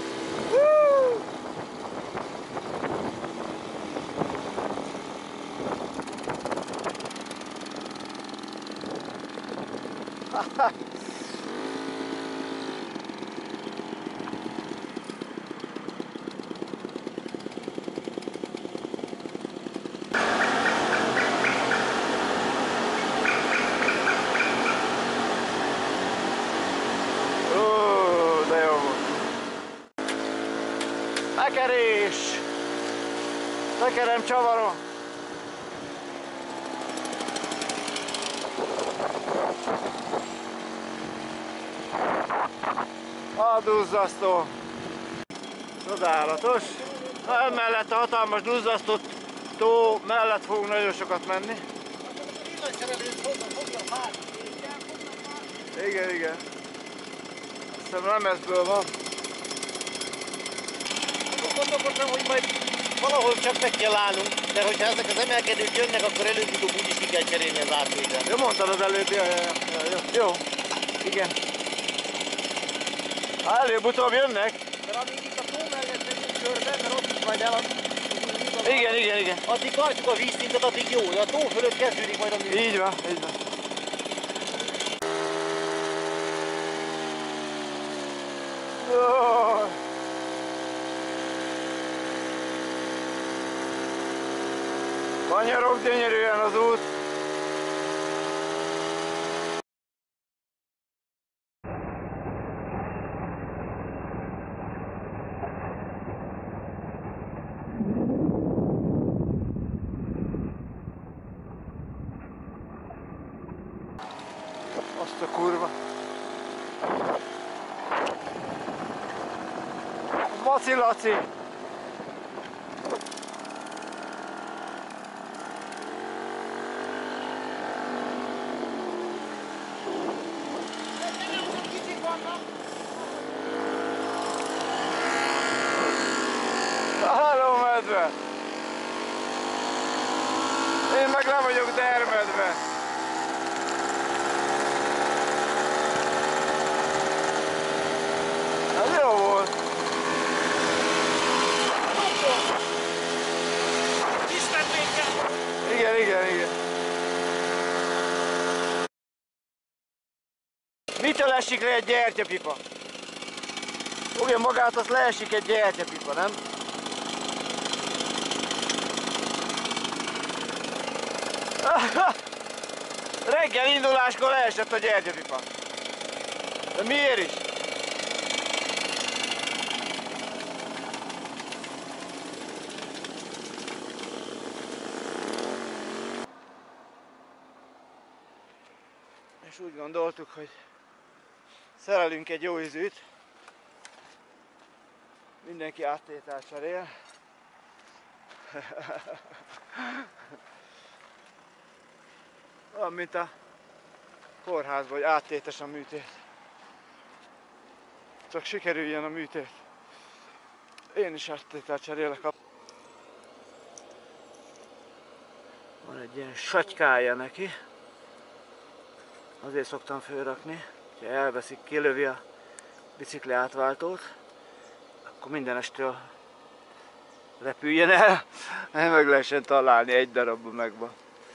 De jó volt. Tekerés! Tekerem, csavarom! A duzzasztó! Csodálatos! Emellett a hatalmas duzzasztó tó mellett fogunk nagyon sokat menni. Igen, igen. Azt hiszem lemezből van. Gondolkodtam, hogy majd valahol csak meg kell állnunk, de hogyha ezek az emelkedők jönnek, akkor előbb-utóbb úgyis ki kell cserélni az átvételt. Jó, mondtad az előbb, jó. Igen. Előbb-utóbb jönnek. Mert amíg itt a tó mellett megyünk körbe, mert ott is majd el Igen. addig tartjuk a vízszintet, addig jó, de a tó fölött kezdődik majd a műsor. Így van. Oh. Kanyarog gyönyörűen az út. Azt a kurva. Maci Laci. Halló medve! Én meg le vagyok dermedve. Ez jó volt. Igen. Mitől esik le egy gyertyapipa? Fogja magát, azt leesik egy gyertyapipa, nem? Reggel induláskor leesett a gyertyapipa. De miért is? És És úgy gondoltuk, hogy szerelünk egy jó ízűt. Mindenki áttételt cserél. Olyan, mint a kórházban, hogy áttétes a műtét. Csak sikerüljön a műtét. Én is áttételt cserélek. Van egy ilyen satykája neki. Azért szoktam fölrakni, hogyha elveszik, kilövi a bicikli átváltót, akkor minden estől repüljen el, meg lehessen találni egy darabban megvan.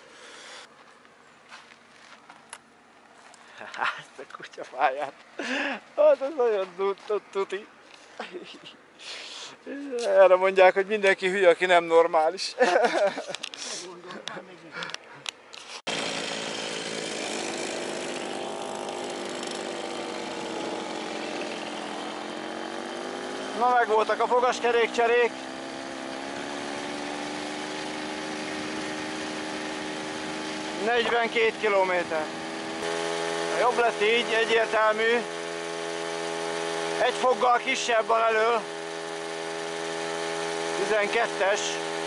Ezt a kutyafáját, hát ez nagyon tuti. Erre mondják, hogy mindenki hülye, aki nem normális. Na, megvoltak a fogaskerékcserék. ...42 kilométer. Jobb lett így, egyértelmű. Egy foggal kisebb van elől. 12-es.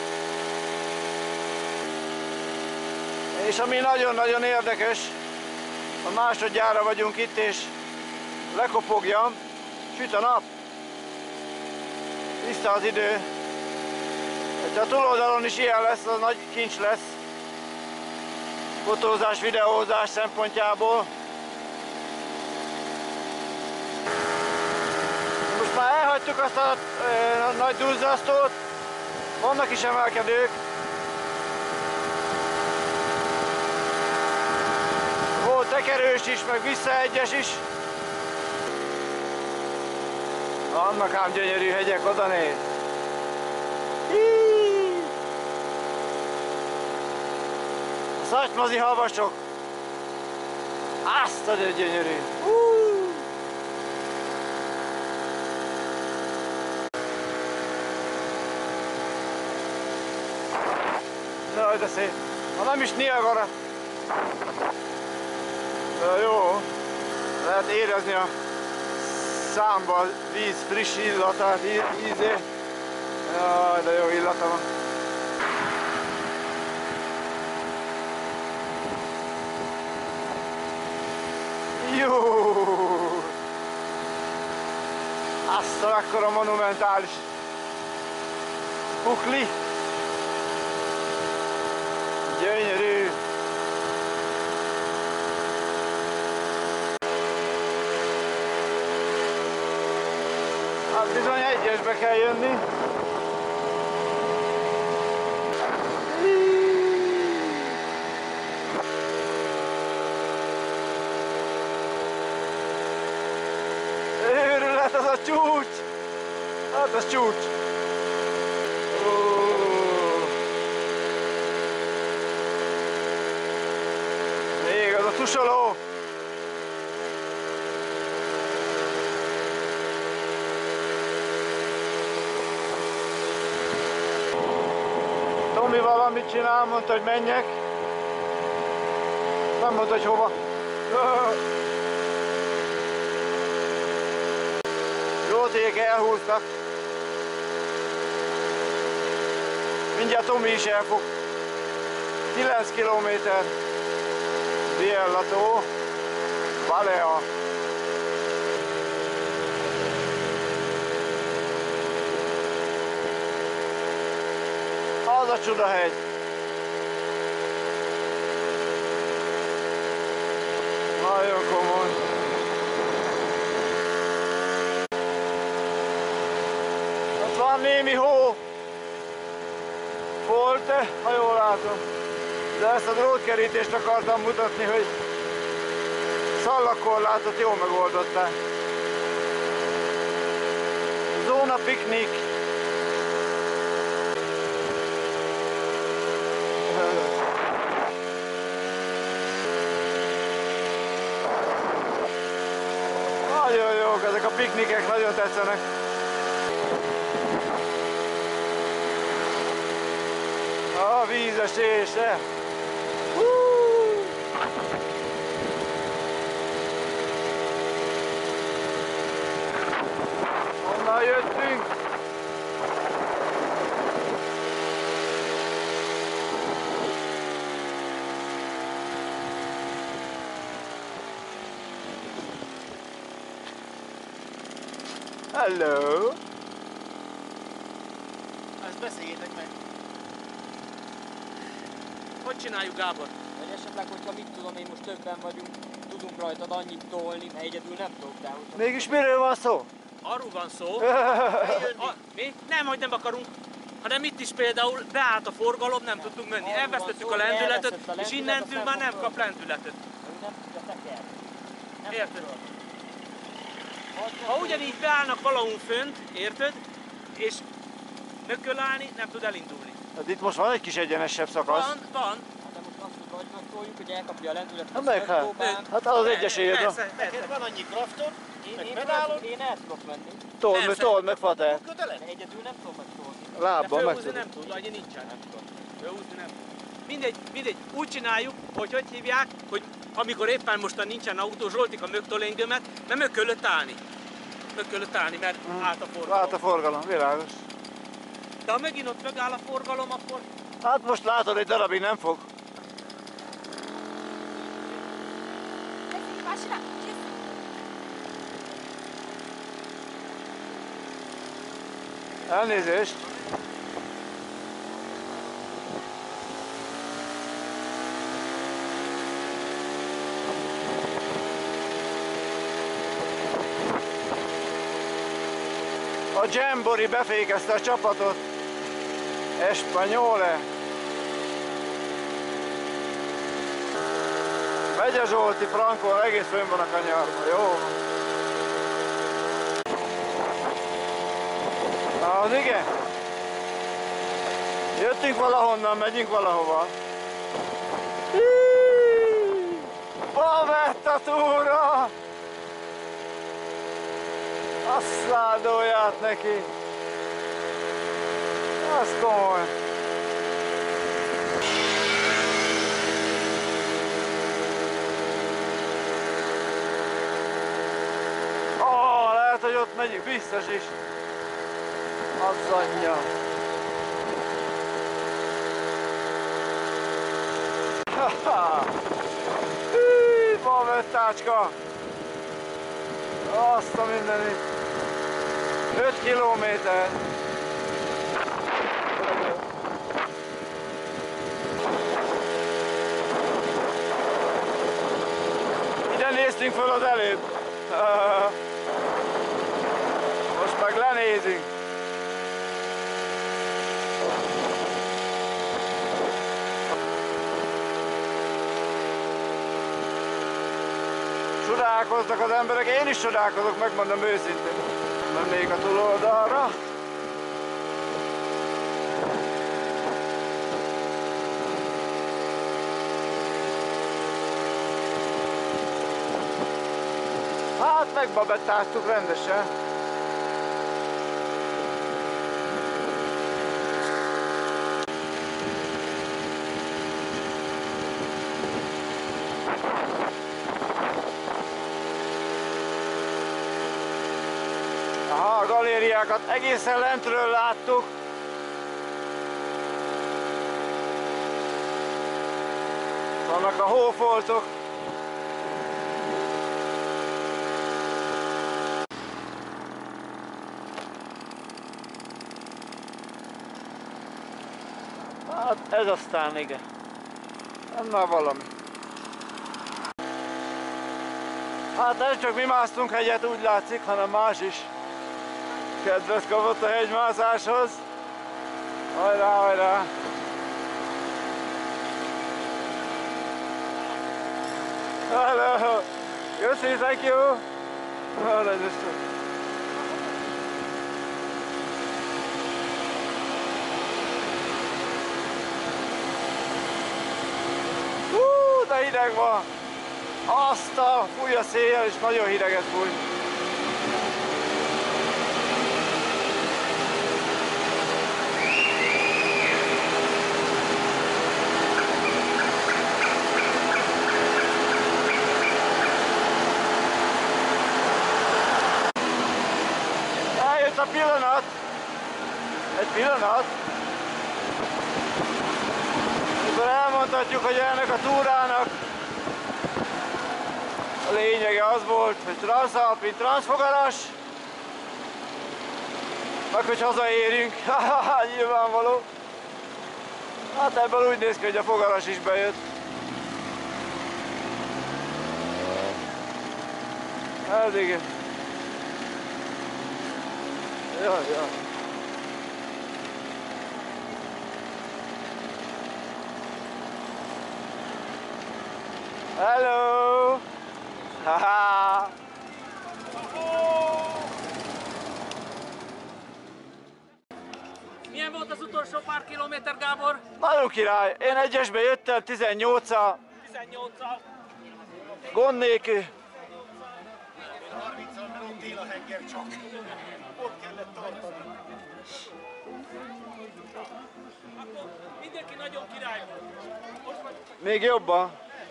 És ami nagyon-nagyon érdekes, a másodjára vagyunk itt, és lekopogja, süt a nap. Tiszta az idő. A túloldalon is ilyen lesz, az nagy kincs lesz. Fotózás, videózás szempontjából. Most már elhagytuk azt a nagy duzzasztót. Vannak is emelkedők. Volt tekerős is, meg visszaegyes is. Vannak ám gyönyörű hegyek, oda néz. A szatymazi havasok. Azt a gyönyörű. Jaj, de szép. Ha nem is Niagara. De jó. Lehet érezni a számba a víz friss illatát, ízé. Jaj, de jó illata van. Jó! Azt a mekkora monumentális pukli. Gyönyörű! Hát bizony egyesbe kell jönni. Őrület, az a csúcs! Hát az csúcs! Még az a tusoló! Tomi valamit csinál, mondta, hogy menjek. Nem mondta, hogy hova. Zsolték elhúztak. Mindjárt Tomi is elfog. 9 kilométer. Bielató. Balea. Az a csodahegy. Nagyon komoly. Ott van némi hó. Folte, ha jól látom. De ezt a drótkerítést akartam mutatni, hogy szallagkorlátot jól megoldották. Zóna piknik. Nagyon jók, ezek a piknikek nagyon tetszenek. A vízesése. Hello! Ezt beszéljétek meg. Hogy csináljuk, Gábor? Vagy esetleg, hogyha mit tudom én, most többen vagyunk, tudunk rajtad annyit tolni, mert egyedül nem tudok, de hogyha... Mégis miről van szó? Arról van szó, mi? Nem, hogy nem akarunk, hanem itt is például beállt a forgalom, nem tudtunk menni. Arról van Elvesztettük szó, a hogy lendületet, elveszett a és lendület, innentől aztán már nem fog kap lendületet. Ő nem tudja tekerni. Nem Érted? tudod. Ha ugyanígy beállnak valahol fönt, érted? És meg kell állni, nem tud elindulni. Hát itt most van egy kis egyenesebb szakasz. Van. Hát de most azt tud, hogy megtoljuk, hogy elkapja a lendületet. Hát meg hát. megpróbál. Hát az egyes éjjel. Persze. Neked van annyi kraftod, meg Én pedálod, el tudok menni, Told meg fater. kötelet. de egyedül nem tudom megtolni. De Lábban meg fölhúzni nem tud, annyi nincsen. Fölhúzni nem tud. Mindegy, úgy csináljuk, hogy hívják, hogy amikor éppen mostan nincsen autó, Zsoltika mögtől engömet, mert mög kellett állni. Mög kellett állni, mert állt a forgalom. Lát a forgalom, világos. De ha megint ott megáll a forgalom, akkor Hát most látod, egy darabig nem fog. Elnézést. A Jambori befékezte a csapatot. Espanyole. Megy a Zsolti Frankon, egész fönn van a kanyarban, jó? Az igen. Jöttünk valahonnan, megyünk valahova. Bavett a túra! Azt ládolját neki. Az komoly. Lehet, hogy ott megyünk, biztos is. Az anyja. Hű, balvettácska. Azt a mindenit. 5 kilométer. Ide néztünk föl az előbb. Most meg lenézünk. Csodálkoznak az emberek, én is csodálkozok, megmondom őszintén. Mennék a túloldalra. Hát megbabettáztuk rendesen. Aha, a galériákat egészen lentről láttuk. Vannak a hófoltok. Hát ez aztán igen. Ez már valami. Hát nem csak mi másztunk hegyet, úgy látszik, hanem más is kedvet kapott a hegymászáshoz. Hajrá, hajrá! Hello! Köszi, thank you! De hideg van! Azt a fúj a szél, és nagyon hideget fúj. Eljött a pillanat! Egy pillanat! Mikor elmondhatjuk, hogy ennek a túrának a lényege az volt, hogy Transalpin Transfogaras, Meg hogy hazaérjünk, nyilvánvaló. Hát ebből úgy néz ki, hogy a fogaras is bejött. Ez igen. Jaj. Hello! Haha! Milyen volt az utolsó pár kilométer, Gábor? Nagyon király! Én egyesbe jöttem 18-al, 18-al. gond nélkül. 30-al, mert ott él a henger csak. Ott kellett tartani. Akkor mindenki nagyon király volt. Még jobban.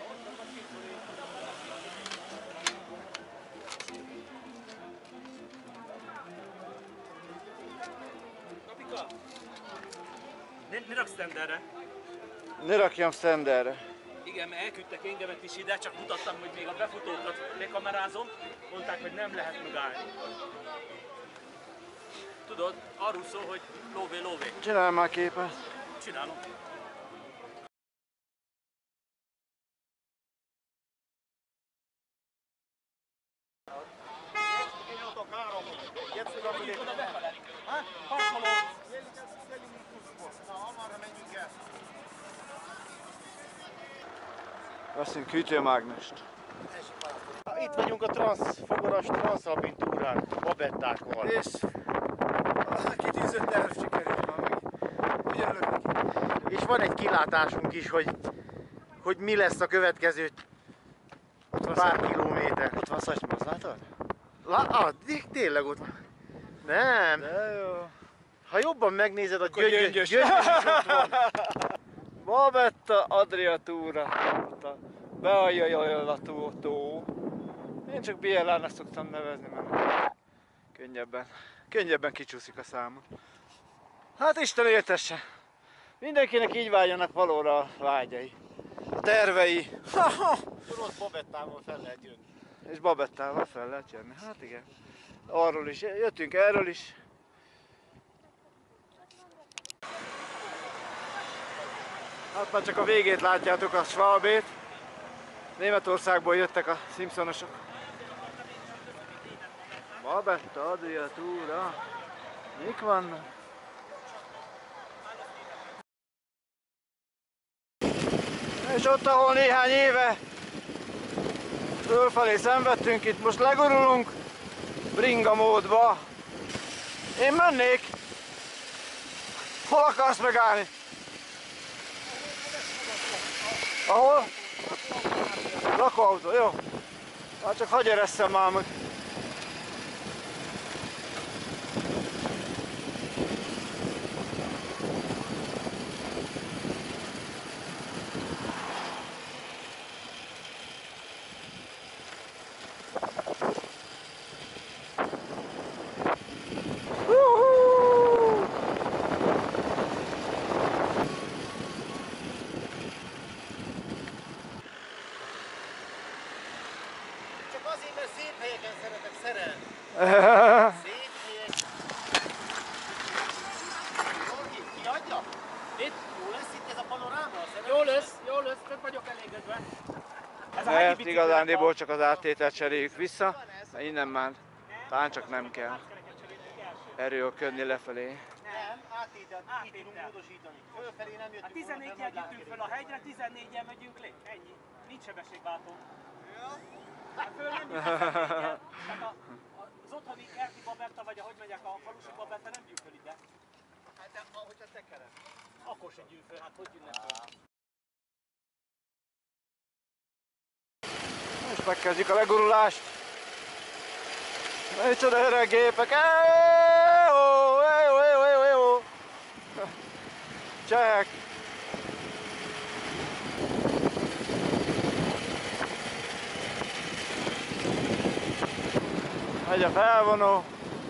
Kapika, ne raksz tenderre. Ne rakjam szenderre. Igen, mert elküldtek engemet is ide, csak mutattam, hogy még a befutókat bekamerázom. Mondták, hogy nem lehet megállni. Tudod, arról szól, hogy lóvé. Csinálj már képet. Csinálom. Veszünk hűtőmágnest. Itt vagyunk a fogaras Transalpin túrán, babettákkal. És a kitűzött terv sikerült már megint. Úgy örülök neki. És van egy kilátásunk is, hogy mi lesz a következő pár kilométer. Ott van Szatymoz, látod? Tényleg ott van. Nem. De jó. Ha jobban megnézed, a Gyöngyös. gyöngyös is ott van. Babetta Adria túra. Beajajajlató. Én csak BLR-nek szoktam nevezni, mert könnyebben kicsúszik a száma. Hát Isten éltesse! Mindenkinek így váljanak valóra a vágyai, a tervei. Tudod, babettával fel lehet jönni. És babettával fel lehet jönni. Hát igen. Arról is, jöttünk erről is. Hát már csak a végét látjátok, a Schwabét. Németországból jöttek a Simpsonosok. Babetta Adria túra. Mik vannak? És ott, ahol néhány éve fölfelé szenvedtünk, itt most legurulunk bringa módba. Én mennék. Hol akarsz megállni? Ahol? Lakóautó, jó. Hát csak hagyj eresszem már meg. Csak azért, mert szép helyeken szeretek szerelni. Szép helyek. Jorgi, kiadja? Itt? Jó lesz itt ez a panoráma? Jó lesz, tök vagyok elégedve. Mert igazándiból csak az áttételt cseréljük vissza, mert innen már talán csak nem kell erőlködni lefelé. Nem, áttételt így tudunk módosítani. Fölfelé nem jöttünk. 14-jel jöttünk föl a hegyre, 14-jel megyünk le. Ennyi. Nincs sebességváltó. Hát föl nem jön 14-jel. Tehát az otthoni kerti babetta, vagy ahogy megyek a falusi babetta, nem gyűl föl ide. Hát de hogyha tekerem. Akkor se gyűl föl, hát hogy jönnek föl? És megkezdjük a legurulást. Micsoda öreg gépek! Csehek! Megy a felvonó.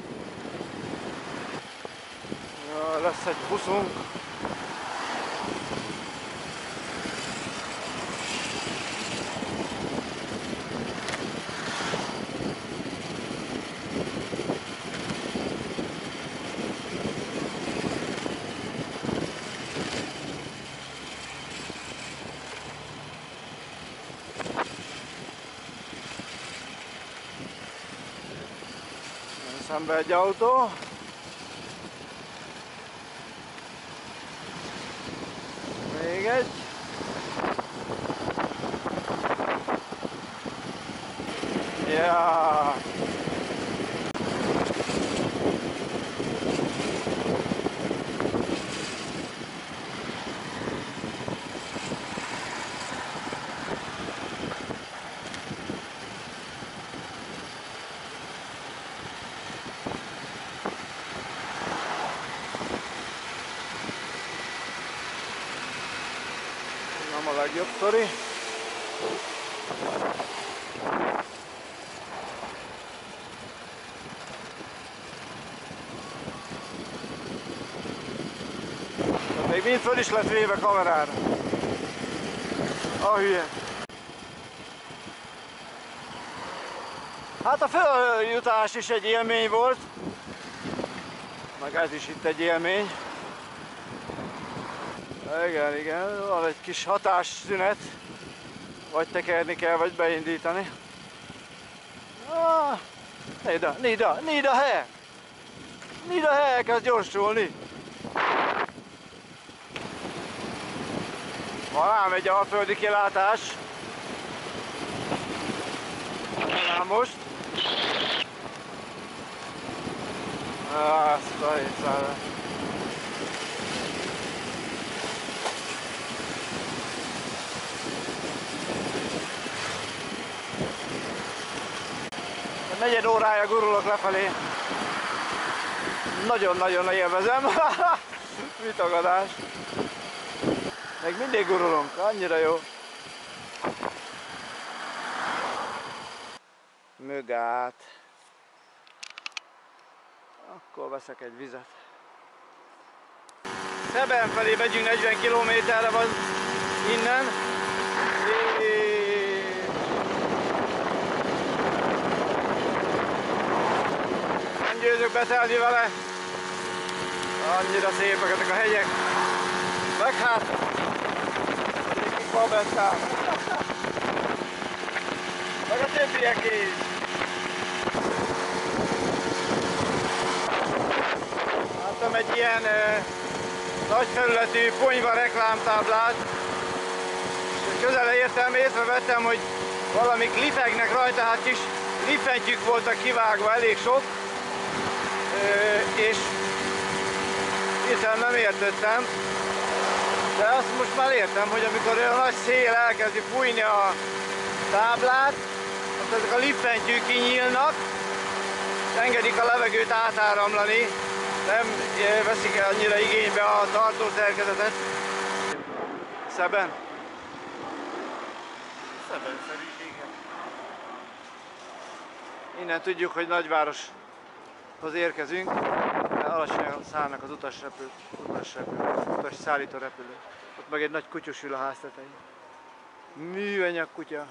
Ja, lesz egy buszunk. Szembe egy autó. Még egy. Ja. Nem a legjobb sztori. Még mind föl is lett véve kamerára. A hülye. Hát a följutás is egy élmény volt. Meg ez is itt egy élmény. Igen, igen, van egy kis hatásszünet. Vagy tekerni kell, vagy beindítani. Ah, need a helye! Need a helye, kezd gyorsulni. Van ám egy alföldi kilátás. Ám most. Azt a hétszára. Negyed órája gurulok lefelé. Nagyon-nagyon élvezem. Mi tagadás. Még mindig gurulunk, annyira jó. Mögát. Akkor veszek egy vizet. Szeben felé megyünk, 40 kilométerre van innen. Nem győzök betelni vele. Annyira szépek ezek a hegyek. Meg hát Babettám. Meg a többiek is. Láttam egy ilyen nagy felületű ponyva reklámtáblát, és közele értem, észrevettem, hogy valamik lifegnek rajta, hát kis lifentjük voltak kivágva, elég sok, és hiszen nem értettem. De azt most már értem, hogy amikor olyan nagy szél elkezdi fújni a táblát, akkor ezek a liftfentyűk kinyílnak, és engedik a levegőt átáramlani, nem veszik el annyira igénybe a tartószerkezetet. Szeben? Szeben szerűsége. Innen tudjuk, hogy nagyvároshoz érkezünk, de alacsonyan szállnak az utas szállító repülő. Ott meg egy nagy kutyus ül a ház tetején. Műanyag kutya.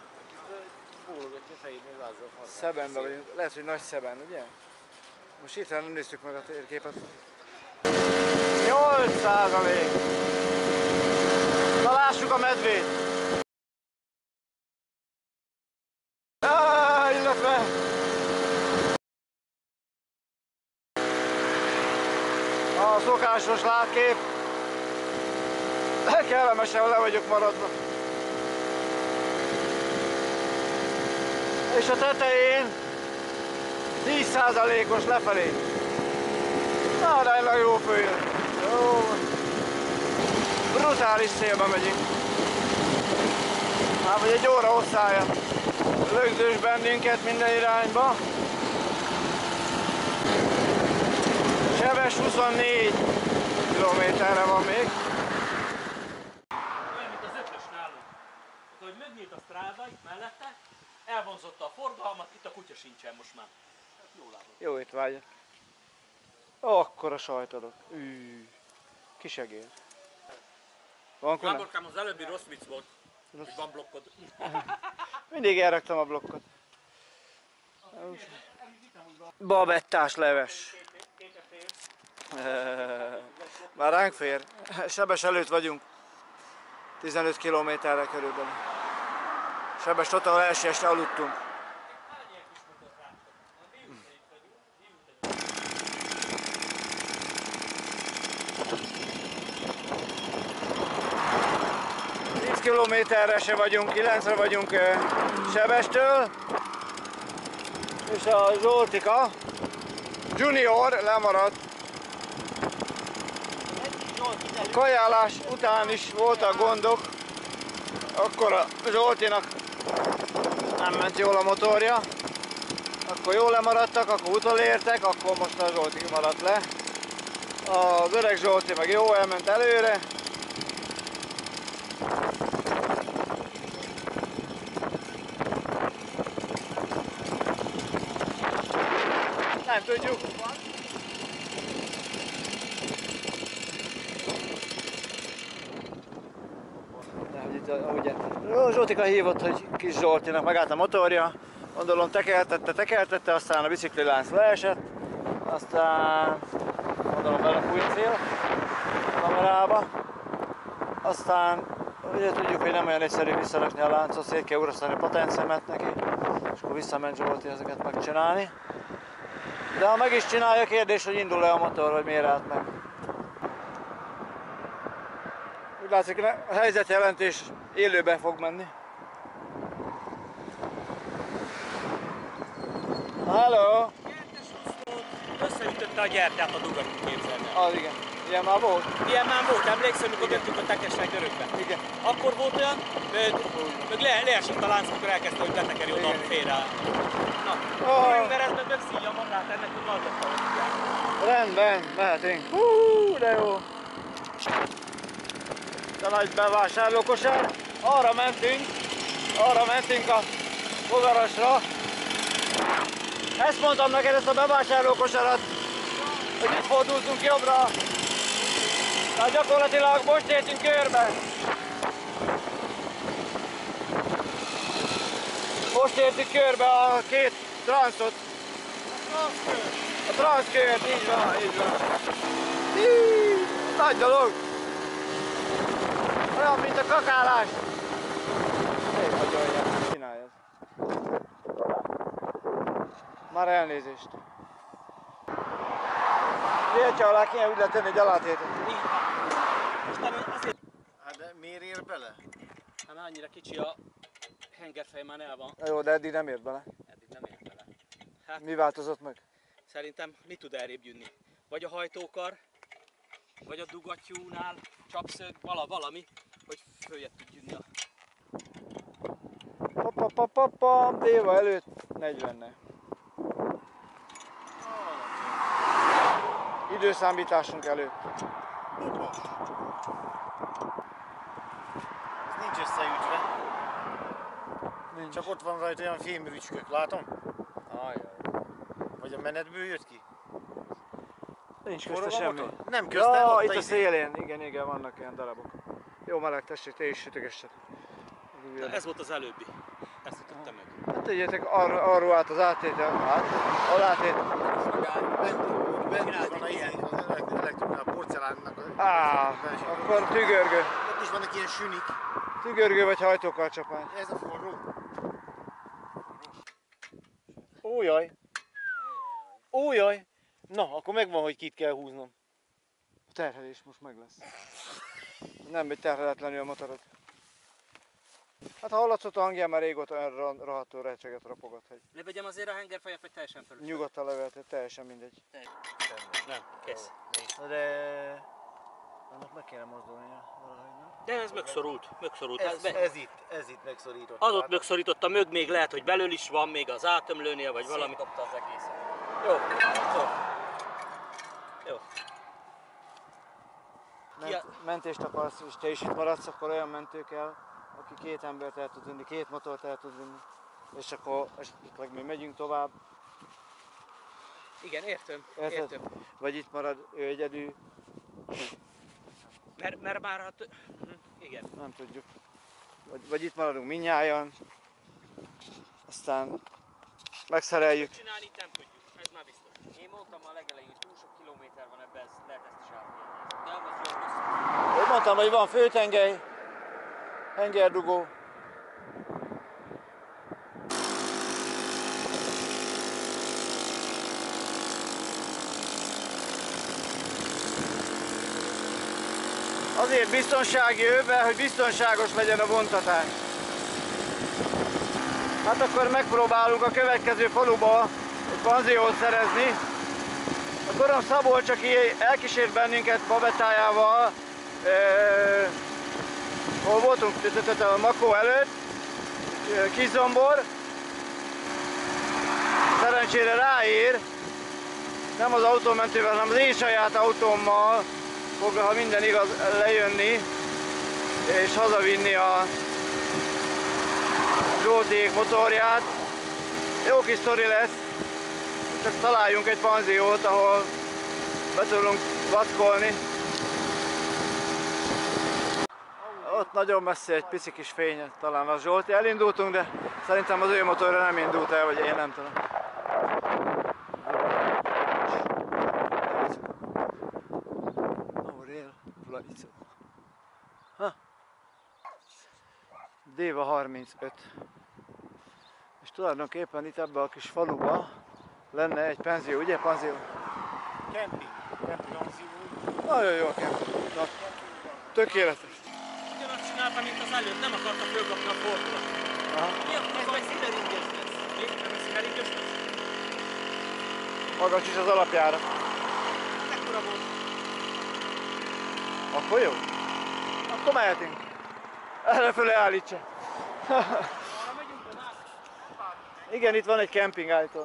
Szebenben vagyunk, lehet, hogy nagy Szeben, ugye? Most itt nem néztük meg a térképet. 8%! Na lássuk a medvét! Illetve a szokásos látkép. Kellemesen le vagyok maradva. És a tetején 10%-os lefelé. Na, de jó följön. Jó. Brutális szélbe megyünk. Hát, hogy egy óra hosszája. Lögdös bennünket minden irányba. Sebes 24 kilométerre van még. Olyan, mint az ötös nálunk. Hogy megnyílt a Strada itt mellette, elvonzotta a forgalmat, itt a kutya sincsen most már. Jól állok. Jó étvágyat. Akkora sajtodok. Kisegél. Van kuna? Gáborkám, az előbbi rossz vicc volt. Hogy van blokkod. Mindig elraktam a blokkot. Babettás leves. Már ránk fér. Sebes előtt vagyunk. 15 kilométerre körülbelül. Sebes totál első este aludtunk. kilométerre se vagyunk, 9-re vagyunk Sebestől. És a Zsoltika Junior lemaradt. A kajálás után is voltak gondok. Akkor a Zsoltinak nem ment jól a motorja. Akkor jól lemaradtak, akkor utolértek, akkor most a Zsolti maradt le. Az öreg Zsolti meg jó elment előre. Nem tudjuk. Zsoltika hívott, hogy kis Zsoltinak megállt a motorja. Gondolom tekertette, aztán a biciklilánc leesett. Aztán gondolom belefújt fél a kamerába. Aztán ugye tudjuk, hogy nem olyan egyszerű visszarakni a láncot, szét kell urasztani a patentszemet neki. És akkor visszament Zsolti ezeket megcsinálni. De ha meg is csinálja, kérdés, hogy indul-e a motor, vagy miért állt meg. Úgy látszik, a helyzetjelentés élőben fog menni. Hello! Összeütötte a gyertyát a dugat, képzelni. Az igen. Ilyen már volt? Ilyen már volt, emlékszem, mikor jöttünk a Tekesre Görögbe. Igen. Akkor volt olyan, meg leesett a lánc, amikor elkezdte, hogy betekeri oda félre. Na, mert ez meg szíja magát, ennek tud adott. Rendben, mehetünk. De jó. De nagy bevásárlókosár. Arra mentünk a Bogarasra. Ezt mondtam neked, ezt a bevásárlókosarat, hogy itt fordultunk jobbra. Tehát gyakorlatilag most értünk körbe. Most értük körbe a két transzot. A transzkört, így van, így van. Nagy dolog. Olyan, mint a kakálás. Csináljad. Már elnézést. Értse alá kéne úgy lehet tenni egy alátétet. Hát de miért ér bele? Hát már annyira kicsi a hengerfej, már el van. Jó, de eddig nem ért bele. Eddig nem ért bele. Hát, Mi változott meg? szerintem mi tud errébb jönni? Vagy a hajtókar, vagy a dugattyúnál csapszög, valami, hogy följebb tud jönni a... Déva előtt 40-nel. Időszámításunk előtt. Ez nincs összeütve. Nincs. Csak ott van rajta olyan fémrücskök, látom? Ajaj. Vagy a menetből jött ki? Nincs Forog közte a semmi. motor? Nem közte, Ja, ott itt a izé. szélén. Igen, vannak ilyen darabok. Jó meleg, tessék, te is sütögessed. Na, ez volt az előbbi. Ezt ütötte meg. Hát tegyetek arról át az áttétel. Alátét. Bent is van a porcelánnak a... Akkor tügörgő. Ott is vannak ilyen sünik. Tügörgő vagy hajtókkal csapány. Ez a forró. Ójaj. Ójaj. Na, akkor megvan, hogy kit kell húznom. A terhelés most meg lesz. Nem megy terheletlenül a motorod. Hát ha hallatszott a hangján, már régóta olyan rohadtul recseget rapogat, hogy Levegyem azért a hengerfejet, vagy teljesen felül? nyugodtan levelte, teljesen mindegy. Nem, kész. De... Annak meg kéne mozdulnia valahogy, nem? De ez megszorult. Ez itt megszorított. Az ott megszorított, a mög még lehet, hogy belül is van, még az átömlőnél, vagy valami. Szétdobta az egészet. Jó. Jó. Mentést akarsz, és te is itt maradsz, akkor olyan mentő kell, aki két embert el tud vinni, két motort el tud vinni. És akkor esetleg mi megyünk tovább. Igen, értem. Vagy itt marad ő egyedül, Mert már hát... Igen. nem tudjuk. Vagy itt maradunk mindnyájan, aztán megszereljük. Csinálni nem tudjuk, ez már biztos. Én mondtam a legelején, hogy túl sok kilométer van ebben, lehet ezt is átmérni. De az jól össze. Én mondtam, hogy van főtengely, hengerdugó. Azért biztonsági öve, hogy biztonságos legyen a vontatás. Hát akkor megpróbálunk a következő faluba egy panziót szerezni. A Korom Szabolcs, aki elkísért bennünket babettájával, hol voltunk a Makó előtt, Kiszombor. Szerencsére ráír, nem az autómentővel, hanem az én saját autómmal fog, ha minden igaz, lejönni és hazavinni a Zsoltiék motorját. Jó kis sztori lesz, csak találjunk egy panziót, ahol be tudunk vackolni. Ott nagyon messze egy pici kis fény, talán a Zsolti. Elindultunk, de szerintem az ő motorra nem indult el, vagy én nem tudom. Déva 35. És tulajdonképpen itt ebben a kis faluba lenne egy penzió, ugye penzió? Kemping. Kemping. Nagyon jó a kemping. Na, tökéletes. Ugyanazt csináltam, mint az előtt, nem akartam fölkapni a fordulatot. Ez meg színeringes lesz. Nem színeringes lesz? Magas is az alapjára. Ekkora volt. Akkor jó? Akkor mehetünk. Errefele állítsa. Igen, itt van egy kemping állítólag.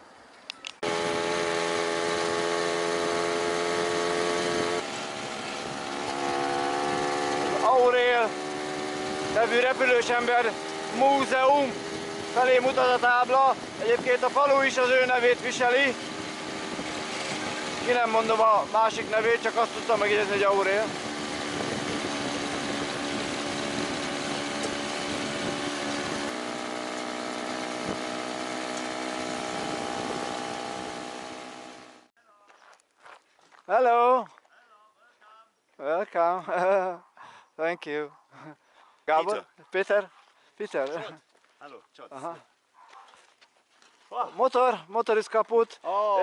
Az Aurél nevű repülős ember múzeum felé mutat a tábla. Egyébként a falu is az ő nevét viseli. Ki nem mondom a másik nevét, csak azt tudtam megjegyezni, hogy Aurél. Hello. Welcome. Thank you. Gábor? Péter? Péter? Hello, Csot. Motor is kaput. Oh.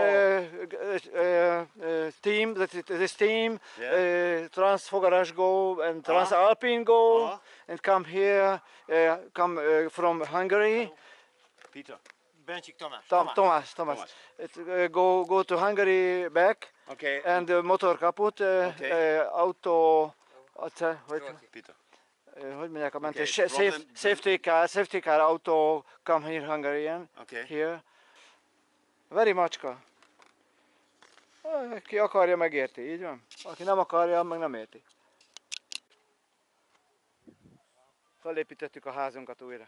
Team, this team, Yeah. Transfogaras go and Transalpine go and come here, come from Hungary. Peter. Bencsik Tamás. Thomas. Go to Hungary back. Okay. And motor kaput, auto, Peter. hogy mondják a mentés, Okay, safety car auto come here Hungarian, Okay. here. Very macska. Ki akarja, megérti, így van? Aki nem akarja, meg nem érti. Felépítettük a házunkat újra.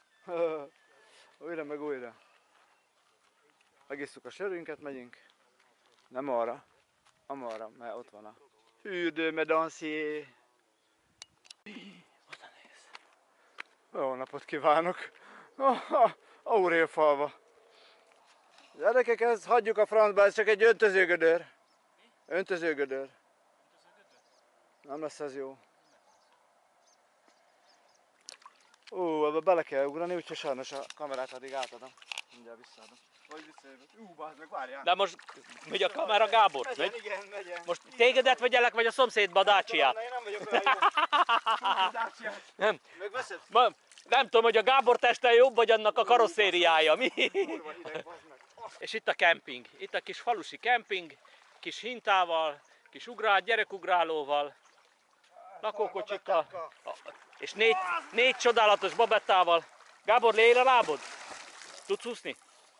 Újra meg újra. Megisszuk a sörünket, megyünk. Nem arra, amarra, mert ott van a fürdőmedancié. Oda néz. Jó napot kívánok! Aurél falva. Gyerekek, ezt hagyjuk a francba, ez csak egy öntözőgödör. Öntözőgödör. Nem lesz ez jó. Ebbe bele kell ugrani, úgyhogy sajnos a kamerát addig átadom. Mindjárt visszaadom. Vagy visszajövök. Bázd meg, várjál. De most megy a kamera, Gábor? Igen, megyen. Most tégedet vegyelek, vagy a szomszédba a Dacia-t? Én nem vagyok olyan jó. Nem. Megveszed? Nem tudom, hogy a Gábor teste jobb, vagy annak a karosszériája. Mi? Kurva hideg, bazd meg. És itt a kemping. Itt a kis falusi kemping, kis hintával, kis gyerekugrálóval, lakókocsikkal, és négy csodálatos babettával. Gábor, lél a lábod? Tudsz úszni?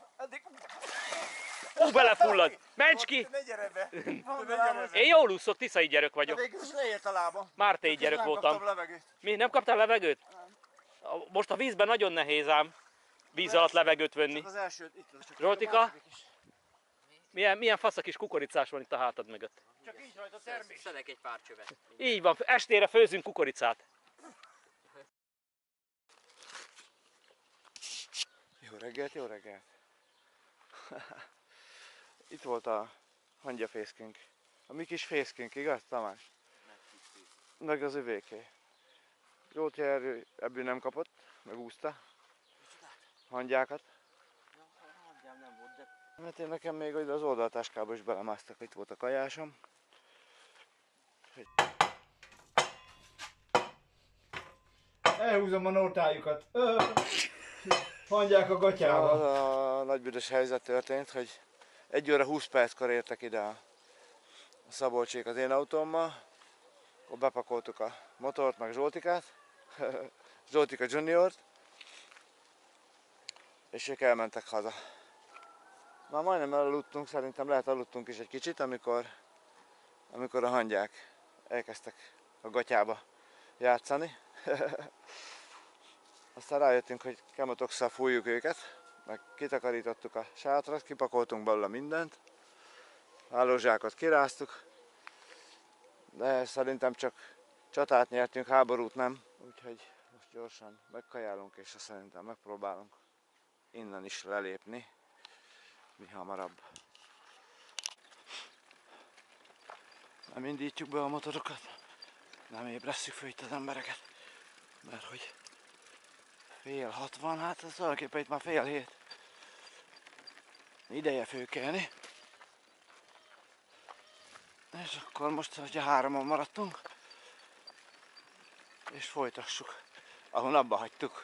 Belefullad! Mencs ki! Ne gyere be! Én jól úszok, tiszai gyerek vagyok. Végül is leért a lábam. Mártéi gyerek voltam. Nem kaptam levegőt. Mi? Nem kaptál levegőt? Most a vízben nagyon nehéz ám víz alatt levegőt venni. Az első, itt az csak. Zsoltika? Milyen fasz a kis kukoricás van itt a hátad mögött. Csak így rajta termés. Szedek egy pár csövet. Így van, estére főzünk kukoricát. Jó reggelt, jó reggelt. Itt volt a hangyafészkünk. A mi kis fészkünk, igaz, Tamás? Meg az övéké. Zsolti ebből nem kapott, megúszta. Hangyákat. Nem volt, de... Mert én nekem még az oldaltáskába is belemásztak, itt volt a kajásom. Elhúzom a nótájukat. Mondják a gatyába. Az a nagybüdös helyzet történt, hogy 1 óra 20 perckor értek ide a Szabolcsék az én autómmal. Akkor bepakoltuk a motort, meg Zsoltikát. Zsoltika Juniort. És ők elmentek haza. Már majdnem elaludtunk, szerintem lehet aludtunk is egy kicsit, amikor a hangyák elkezdtek a gatyába játszani. Aztán rájöttünk, hogy kemotoxsal fújjuk őket, meg kitakarítottuk a sátrat, kipakoltunk belőle mindent, hálózsákot kiráztuk, de szerintem csak csatát nyertünk, háborút nem, úgyhogy most gyorsan megkajálunk, és szerintem megpróbálunk innen is lelépni, mi hamarabb. Nem indítjuk be a motorokat, nem ébresszük fel itt az embereket, mert hogy fél 6 van, hát az tulajdonképpen itt már fél 7. Ideje főkelni. És akkor most ugye 3-on maradtunk, és folytassuk, ahol abba hagytuk.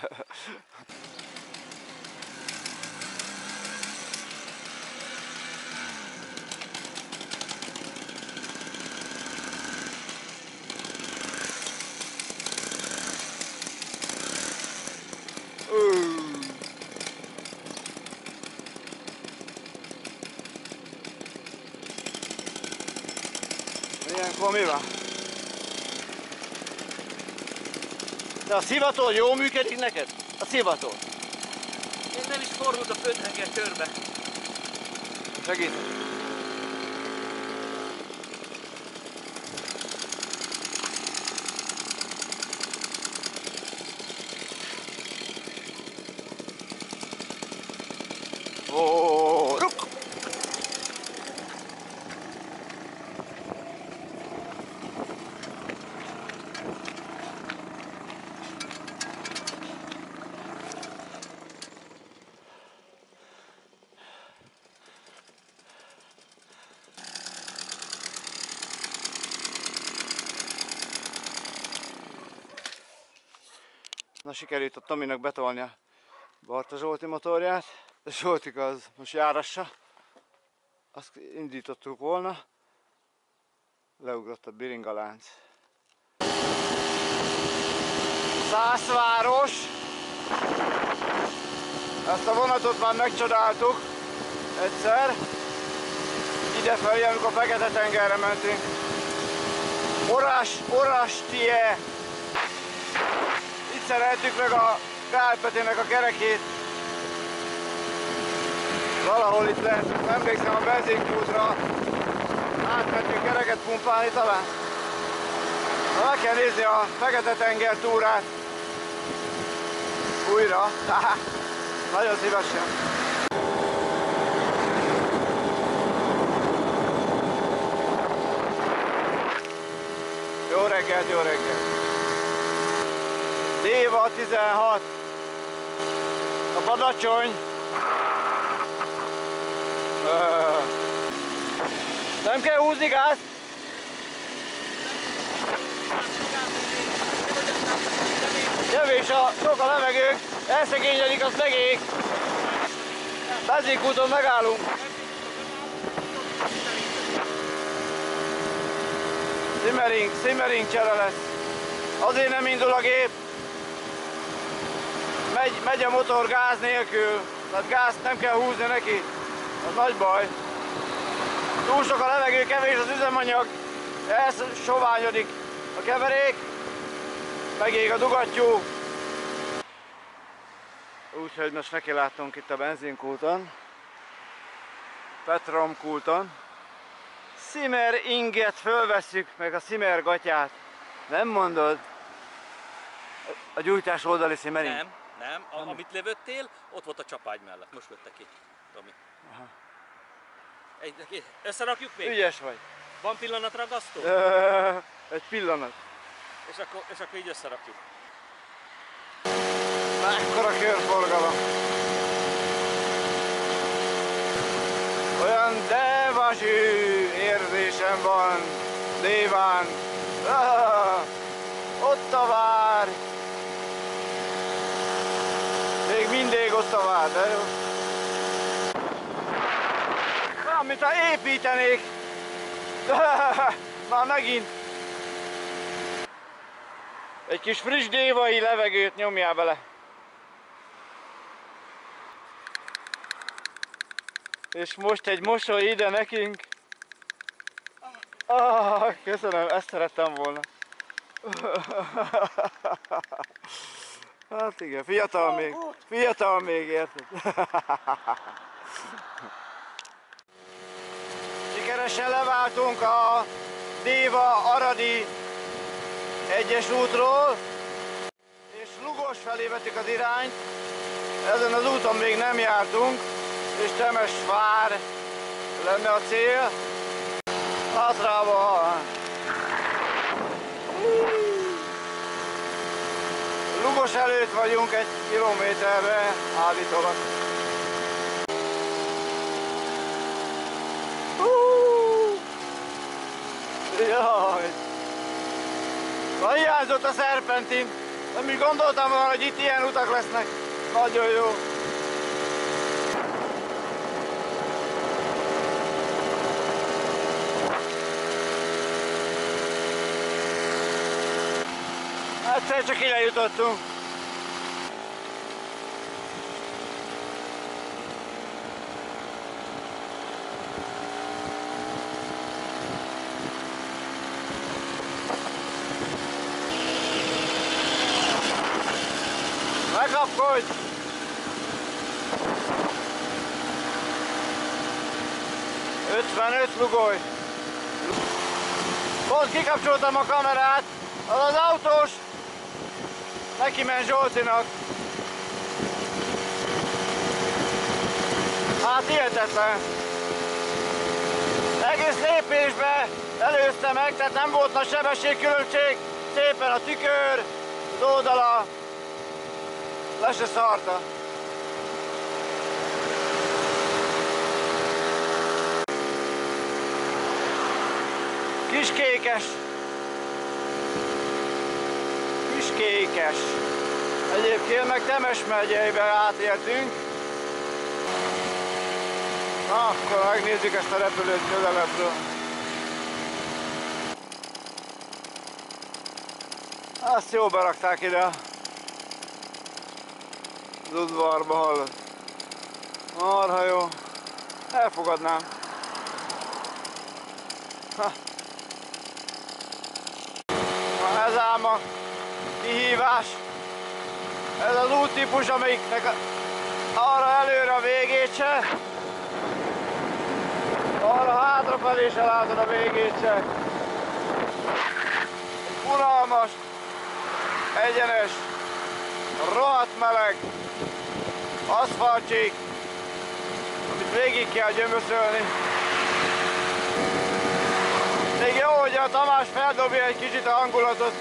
Ilyenkor mi van? De a szivator jól működik neked? A szivator? Én nem is fordult a földtenger körbe. Segít. Ó, ruk! Na, sikerült a Tominak betolni a Barta Zsolti motorját. A Zsoltika az most járassa. Azt indítottuk volna. Leugrott a biringalánc. Szászváros. Ezt a vonatot már megcsodáltuk egyszer. Idefelé, amikor Fekete-tengerre mentünk. Orastie. Itt szereltük meg a Kárpetének a kerekét. Valahol itt lehet, emlékszem a benzinkútra, átmentünk kereket pumpálni talán. Na, meg kell nézni a Fekete-tenger túrát újra. Nagyon szívesen. Jó reggelt, jó reggelt! Déva 16. A Badacsony. Nem kell húzni gáz? Kevés sok a levegők, elszegényedik a szegélyek. Benzinkúton megállunk. Simmering csere lesz. Azért nem indul a gép. Megy a motor gáz nélkül. Tehát gázt nem kell húzni neki. Az nagy baj. Túl sok a levegő, kevés az üzemanyag. Elsoványodik a keverék. Megég a dugattyú. Úgyhogy most neki láttunk itt a benzinkúton. Petromkúton. Simmer inget fölvesszük, meg a Simmer gatyát. Nem mondod? A gyújtás oldali Simmering? Nem. Amit lövöttél, ott volt a csapágy mellett. Most lőtte ki, Tomi. Aha. Összerakjuk még? Ügyes vagy. Van pillanatragasztó? Egy pillanat. És akkor így összerakjuk. Ekkora körforgalom. Olyan devazsű érzésem van Déván. Ott a vár, Nyugodtan vár, de jó. Olyan, mint ha építenék. Már megint. Egy kis friss dévai levegőt nyomjál bele. És most egy mosoly ide nekünk. Köszönöm, ezt szerettem volna. Hát igen, fiatal még, érted? Sikeresen leváltunk a Déva-Aradi egyes útról, és Lugos felé vettük az irányt. Ezen az úton még nem jártunk, és Temesvár lenne a cél. Hátrába! Lugos előtt vagyunk 1 kilométerre állítólag. Jaj! Na, hiányzott a szerpentin. Nem is gondoltam volna, hogy itt ilyen utak lesznek. Nagyon jó. Egyszer csak ide jutottunk. Megkapkodj! Lugoly! Pont kikapcsoltam a kamerát, az autós neki ment Zsoltinak. Hát hihetetlen. Egész lépésbe előzte meg, tehát nem volt nagy sebességkülönbség. Szépen a tükör, az oldala, le se szarta. Kiskékes. Kiskékes. Egyébként meg Temes megyeibe átértünk. Na, akkor megnézzük ezt a repülőt közelebbről. Azt jól berakták ide az udvarba, hallod. Marha jó. Elfogadnám. Ha. Na, ez ám a kihívás. Ez az úttípus, amelyiknek arra előre a végét se, arra hátrafelé se látod a végét se. Unalmas, egyenes, rohadt meleg aszfaltcsík, amit végig kell gyömöszölni. Még jó, hogy a Tamás feldobja egy kicsit a hangulatot.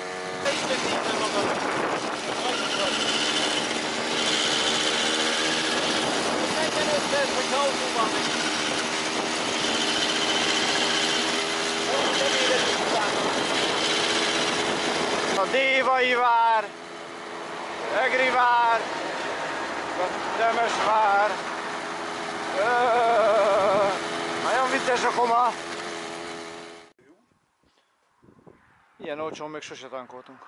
A Dévai vár, Egri vár, Temesvár. Nagyon vicces a koma. Ilyen olcsón még sose tankoltunk.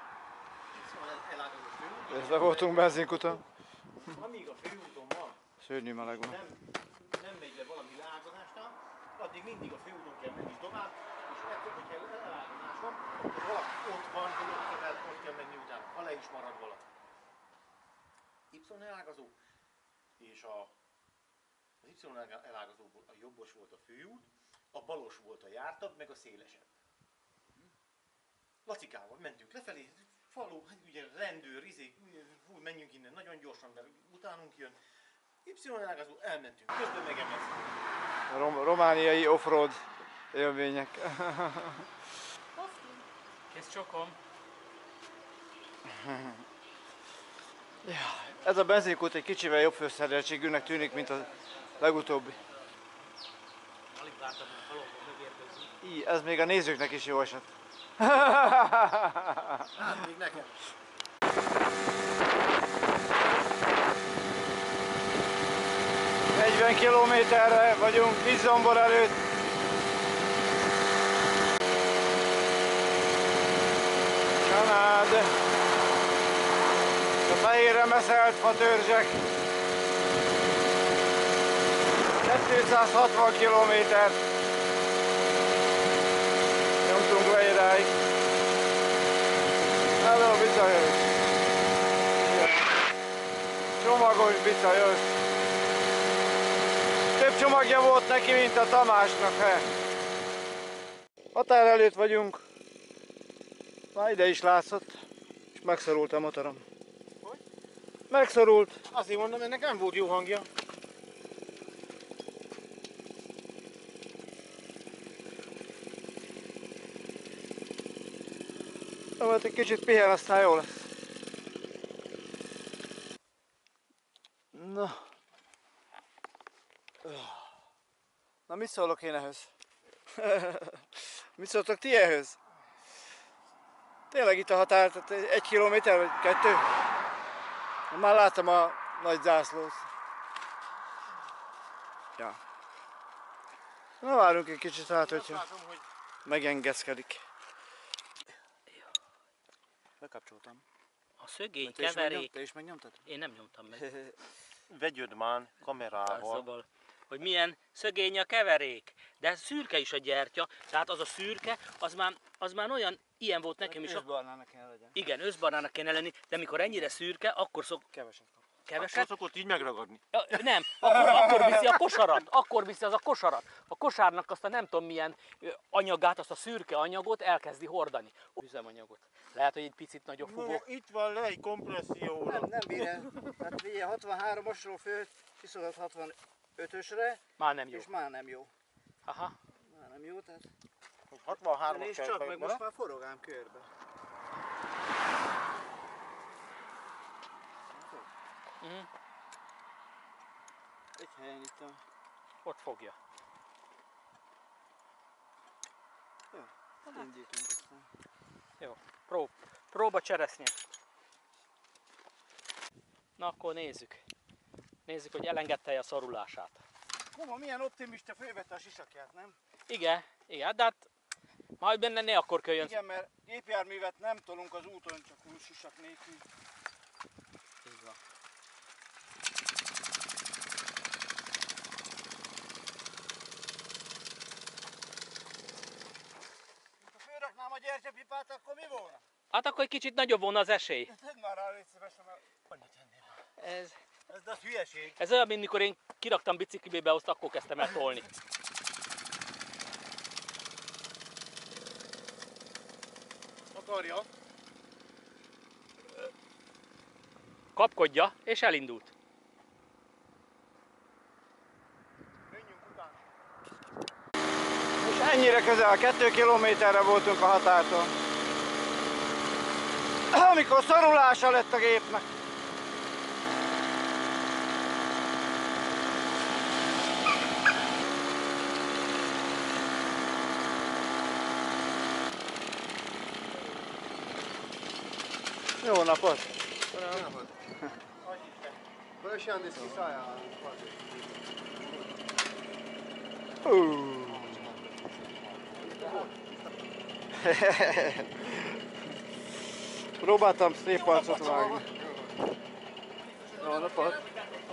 Ezzel voltunk benzinkuton. Amíg a főúton van, Szörnyű meleg van. nem megy le valami leágazásnál, addig mindig a főúton kell menni tovább, és ekkor, hogyha leágazás van, akkor valaki ott van, hogy ott kell menni utána, ha le is marad valaki. Y elágazó, és az Y elágazóból a jobbos volt a főút, a balos volt a jártabb, meg a szélesebb. Lacikával mentünk lefelé, falu, ugye rendőr, fú, menjünk innen nagyon gyorsan, mert utánunk jön. Y-elágazó, elmentünk, közben megemelszünk. Romániai offroad élmények. Kész csokom. Ja, ez a benzinkút egy kicsivel jobb főszereltségűnek tűnik, mint a legutóbbi. Alig vártam, hogy halomban megérkezzünk. Ez még a nézőknek is jó esett. Hát még nekem. 40 kilométerre vagyunk Kis-Zombor előtt. Csanád. A fehérre meszelt fatörzsek. 260 kilométert nyomtunk le idáig. Hello, Bicajos! Csomagos Bicajos! Több csomagja volt neki, mint a Tamásnak. Határ előtt vagyunk. Már ide is látszott, és megszorult a motorom. Hogy? Megszorult. Azért mondom, ennek nem volt jó hangja. Hát egy kicsit pihen, aztán jó lesz. Na. Na, mit szólok én ehhez? Mit szóltok ti ehhez? Tényleg itt a határ, tehát 1 kilométer vagy 2? Már láttam a nagy zászlót. Ja. Na, várunk egy kicsit hát, hogyha megengeszkedik. Bekapcsoltam. A szögény Te is keverék... Te is megnyomtad? Én nem nyomtam meg. Vegyed már kamerával. Szóval, hogy milyen szögény a keverék. De szürke is a gyertya, tehát az a szürke, az már olyan, ilyen volt nekem is. Őszbarnának kell legyen. Igen, őszbarnának kéne lenni, de mikor ennyire szürke, akkor Keveset kap. keveset. Szokott így megragadni. Ja, nem, akkor viszi a kosarat, akkor viszi az a kosarat. A kosárnak azt a nem tudom milyen anyagát, azt a szürke anyagot elkezdi hordani. Üzemanyagot. Lehet, hogy egy picit nagyobb fugok. Itt van le egy kompresszió. Nem bír el. Hát ugye 63-asról föl kiszolott 65-ösre, Már nem jó. és már nem jó. Aha. Már nem jó, tehát... 63-as Nézd kell csak meg, meg, most már forogám körbe. Mhm. Egy helyen itt a... Ott fogja. Jó, hát indítunk aztán. Jó. Próba cseresznye. Na akkor nézzük. Nézzük, hogy elengedte a szorulását. Hova, milyen optimista, fölvette a sisakját, nem? Igen, de hát majd benne ne akkor köljön. Igen, mert gépjárművet nem tolunk az úton, csak úgy sisak nélkül. Így van. Ha fölraknám a gyertyapipát, akkor mi volna? Hát akkor egy kicsit nagyobb volna az esély. Tedd már rá, légy szívesen, mert annyit tenném. Ez Ez hülyeség. olyan, mint mikor én kiraktam biciklibe, azt akkor kezdtem el tolni. Akarja. Kapkodja, és elindult. Menjünk utána. És ennyire közel, 2 kilométerre voltunk a határtól. Amikor szorulása lett a gépnek. Jó napot! Próbáltam szép arcot vágni. Jó napot!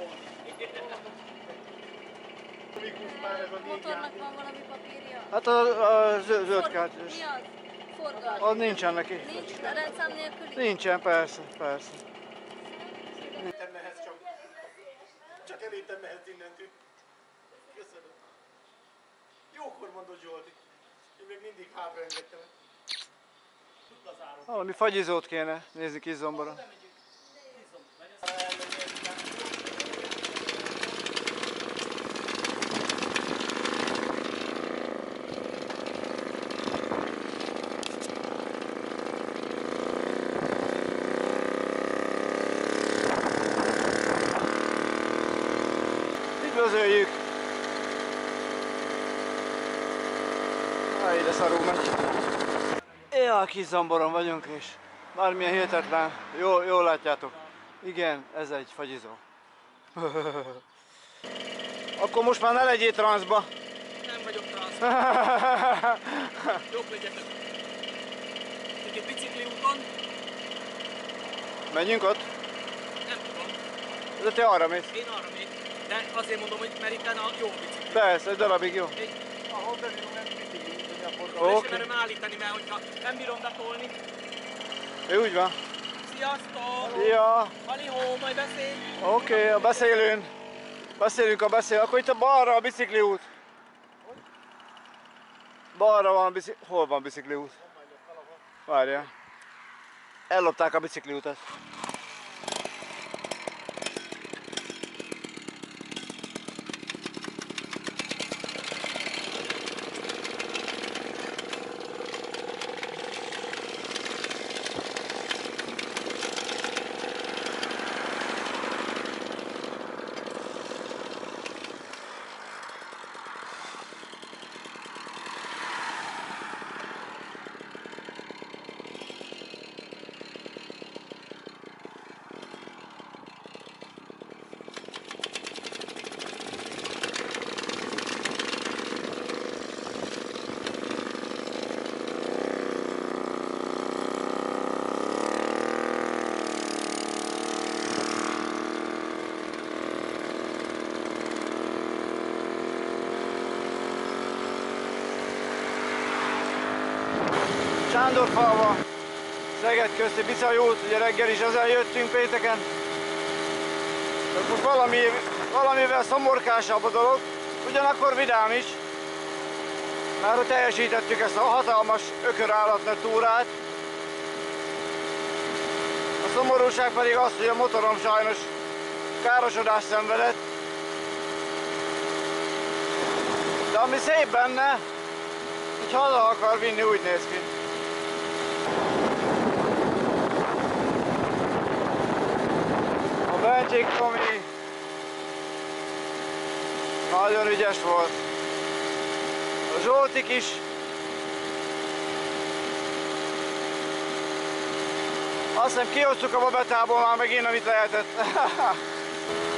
Motornak van valami papírja? Hát a zöld kártyás. Mi az? Forgalmi. Az nincsen neki. Nincs? A rendszám nélküli? Nincsen, persze, persze. Elétem mehetsz csak. Csak elétem mehetsz innentől. Köszönöm. Jókor mondod, Zsolti. Én még mindig hátra engedtem. Valami fagyizót kéne nézni Kis-Zomboron. Üdvözöljük! Ide szarul megy. Ja, Kis-Zomboron vagyunk, és bármilyen hihetetlen, jól látjátok. Igen, ez egy fagyizó. Akkor most már ne legyél transzba. Nem vagyok transz. Jók legyetek. Egy bicikli úton? Menjünk ott? Nem tudom. De te arra mész. Én arra még. De azért mondom, hogy mert itt a jó bicikli. Persze, egy darabig jó. Ahol beülünk, nem bicikli, hogy a forgalom. És merem állítani, mert hogyha nem bírom betolni. Úgy van. Sziasztok! Ja, Halihó, majd beszélj! oké, a beszélőn. Beszélünk a beszél. Akkor itt a balra a bicikli út. Balra van a bicikli... Hol van a bicikli út? Várjál. Ellopták a bicikli utat. Sándorfalva, Szeged közti Bicai út, ugye reggel is ezzel jöttünk pénteken. Most valamivel szomorkásabb a dolog, ugyanakkor vidám is. Már teljesítettük ezt a hatalmas ökörállatnő túrát. A szomorúság pedig az, hogy a motorom sajnos károsodást szenvedett. De ami szép benne, hogy haza akar vinni, úgy néz ki. A Bencsék Tomi nagyon ügyes volt. A Zsoltik is. Azt hiszem kihoztuk a babetából már megint, amit lehetett.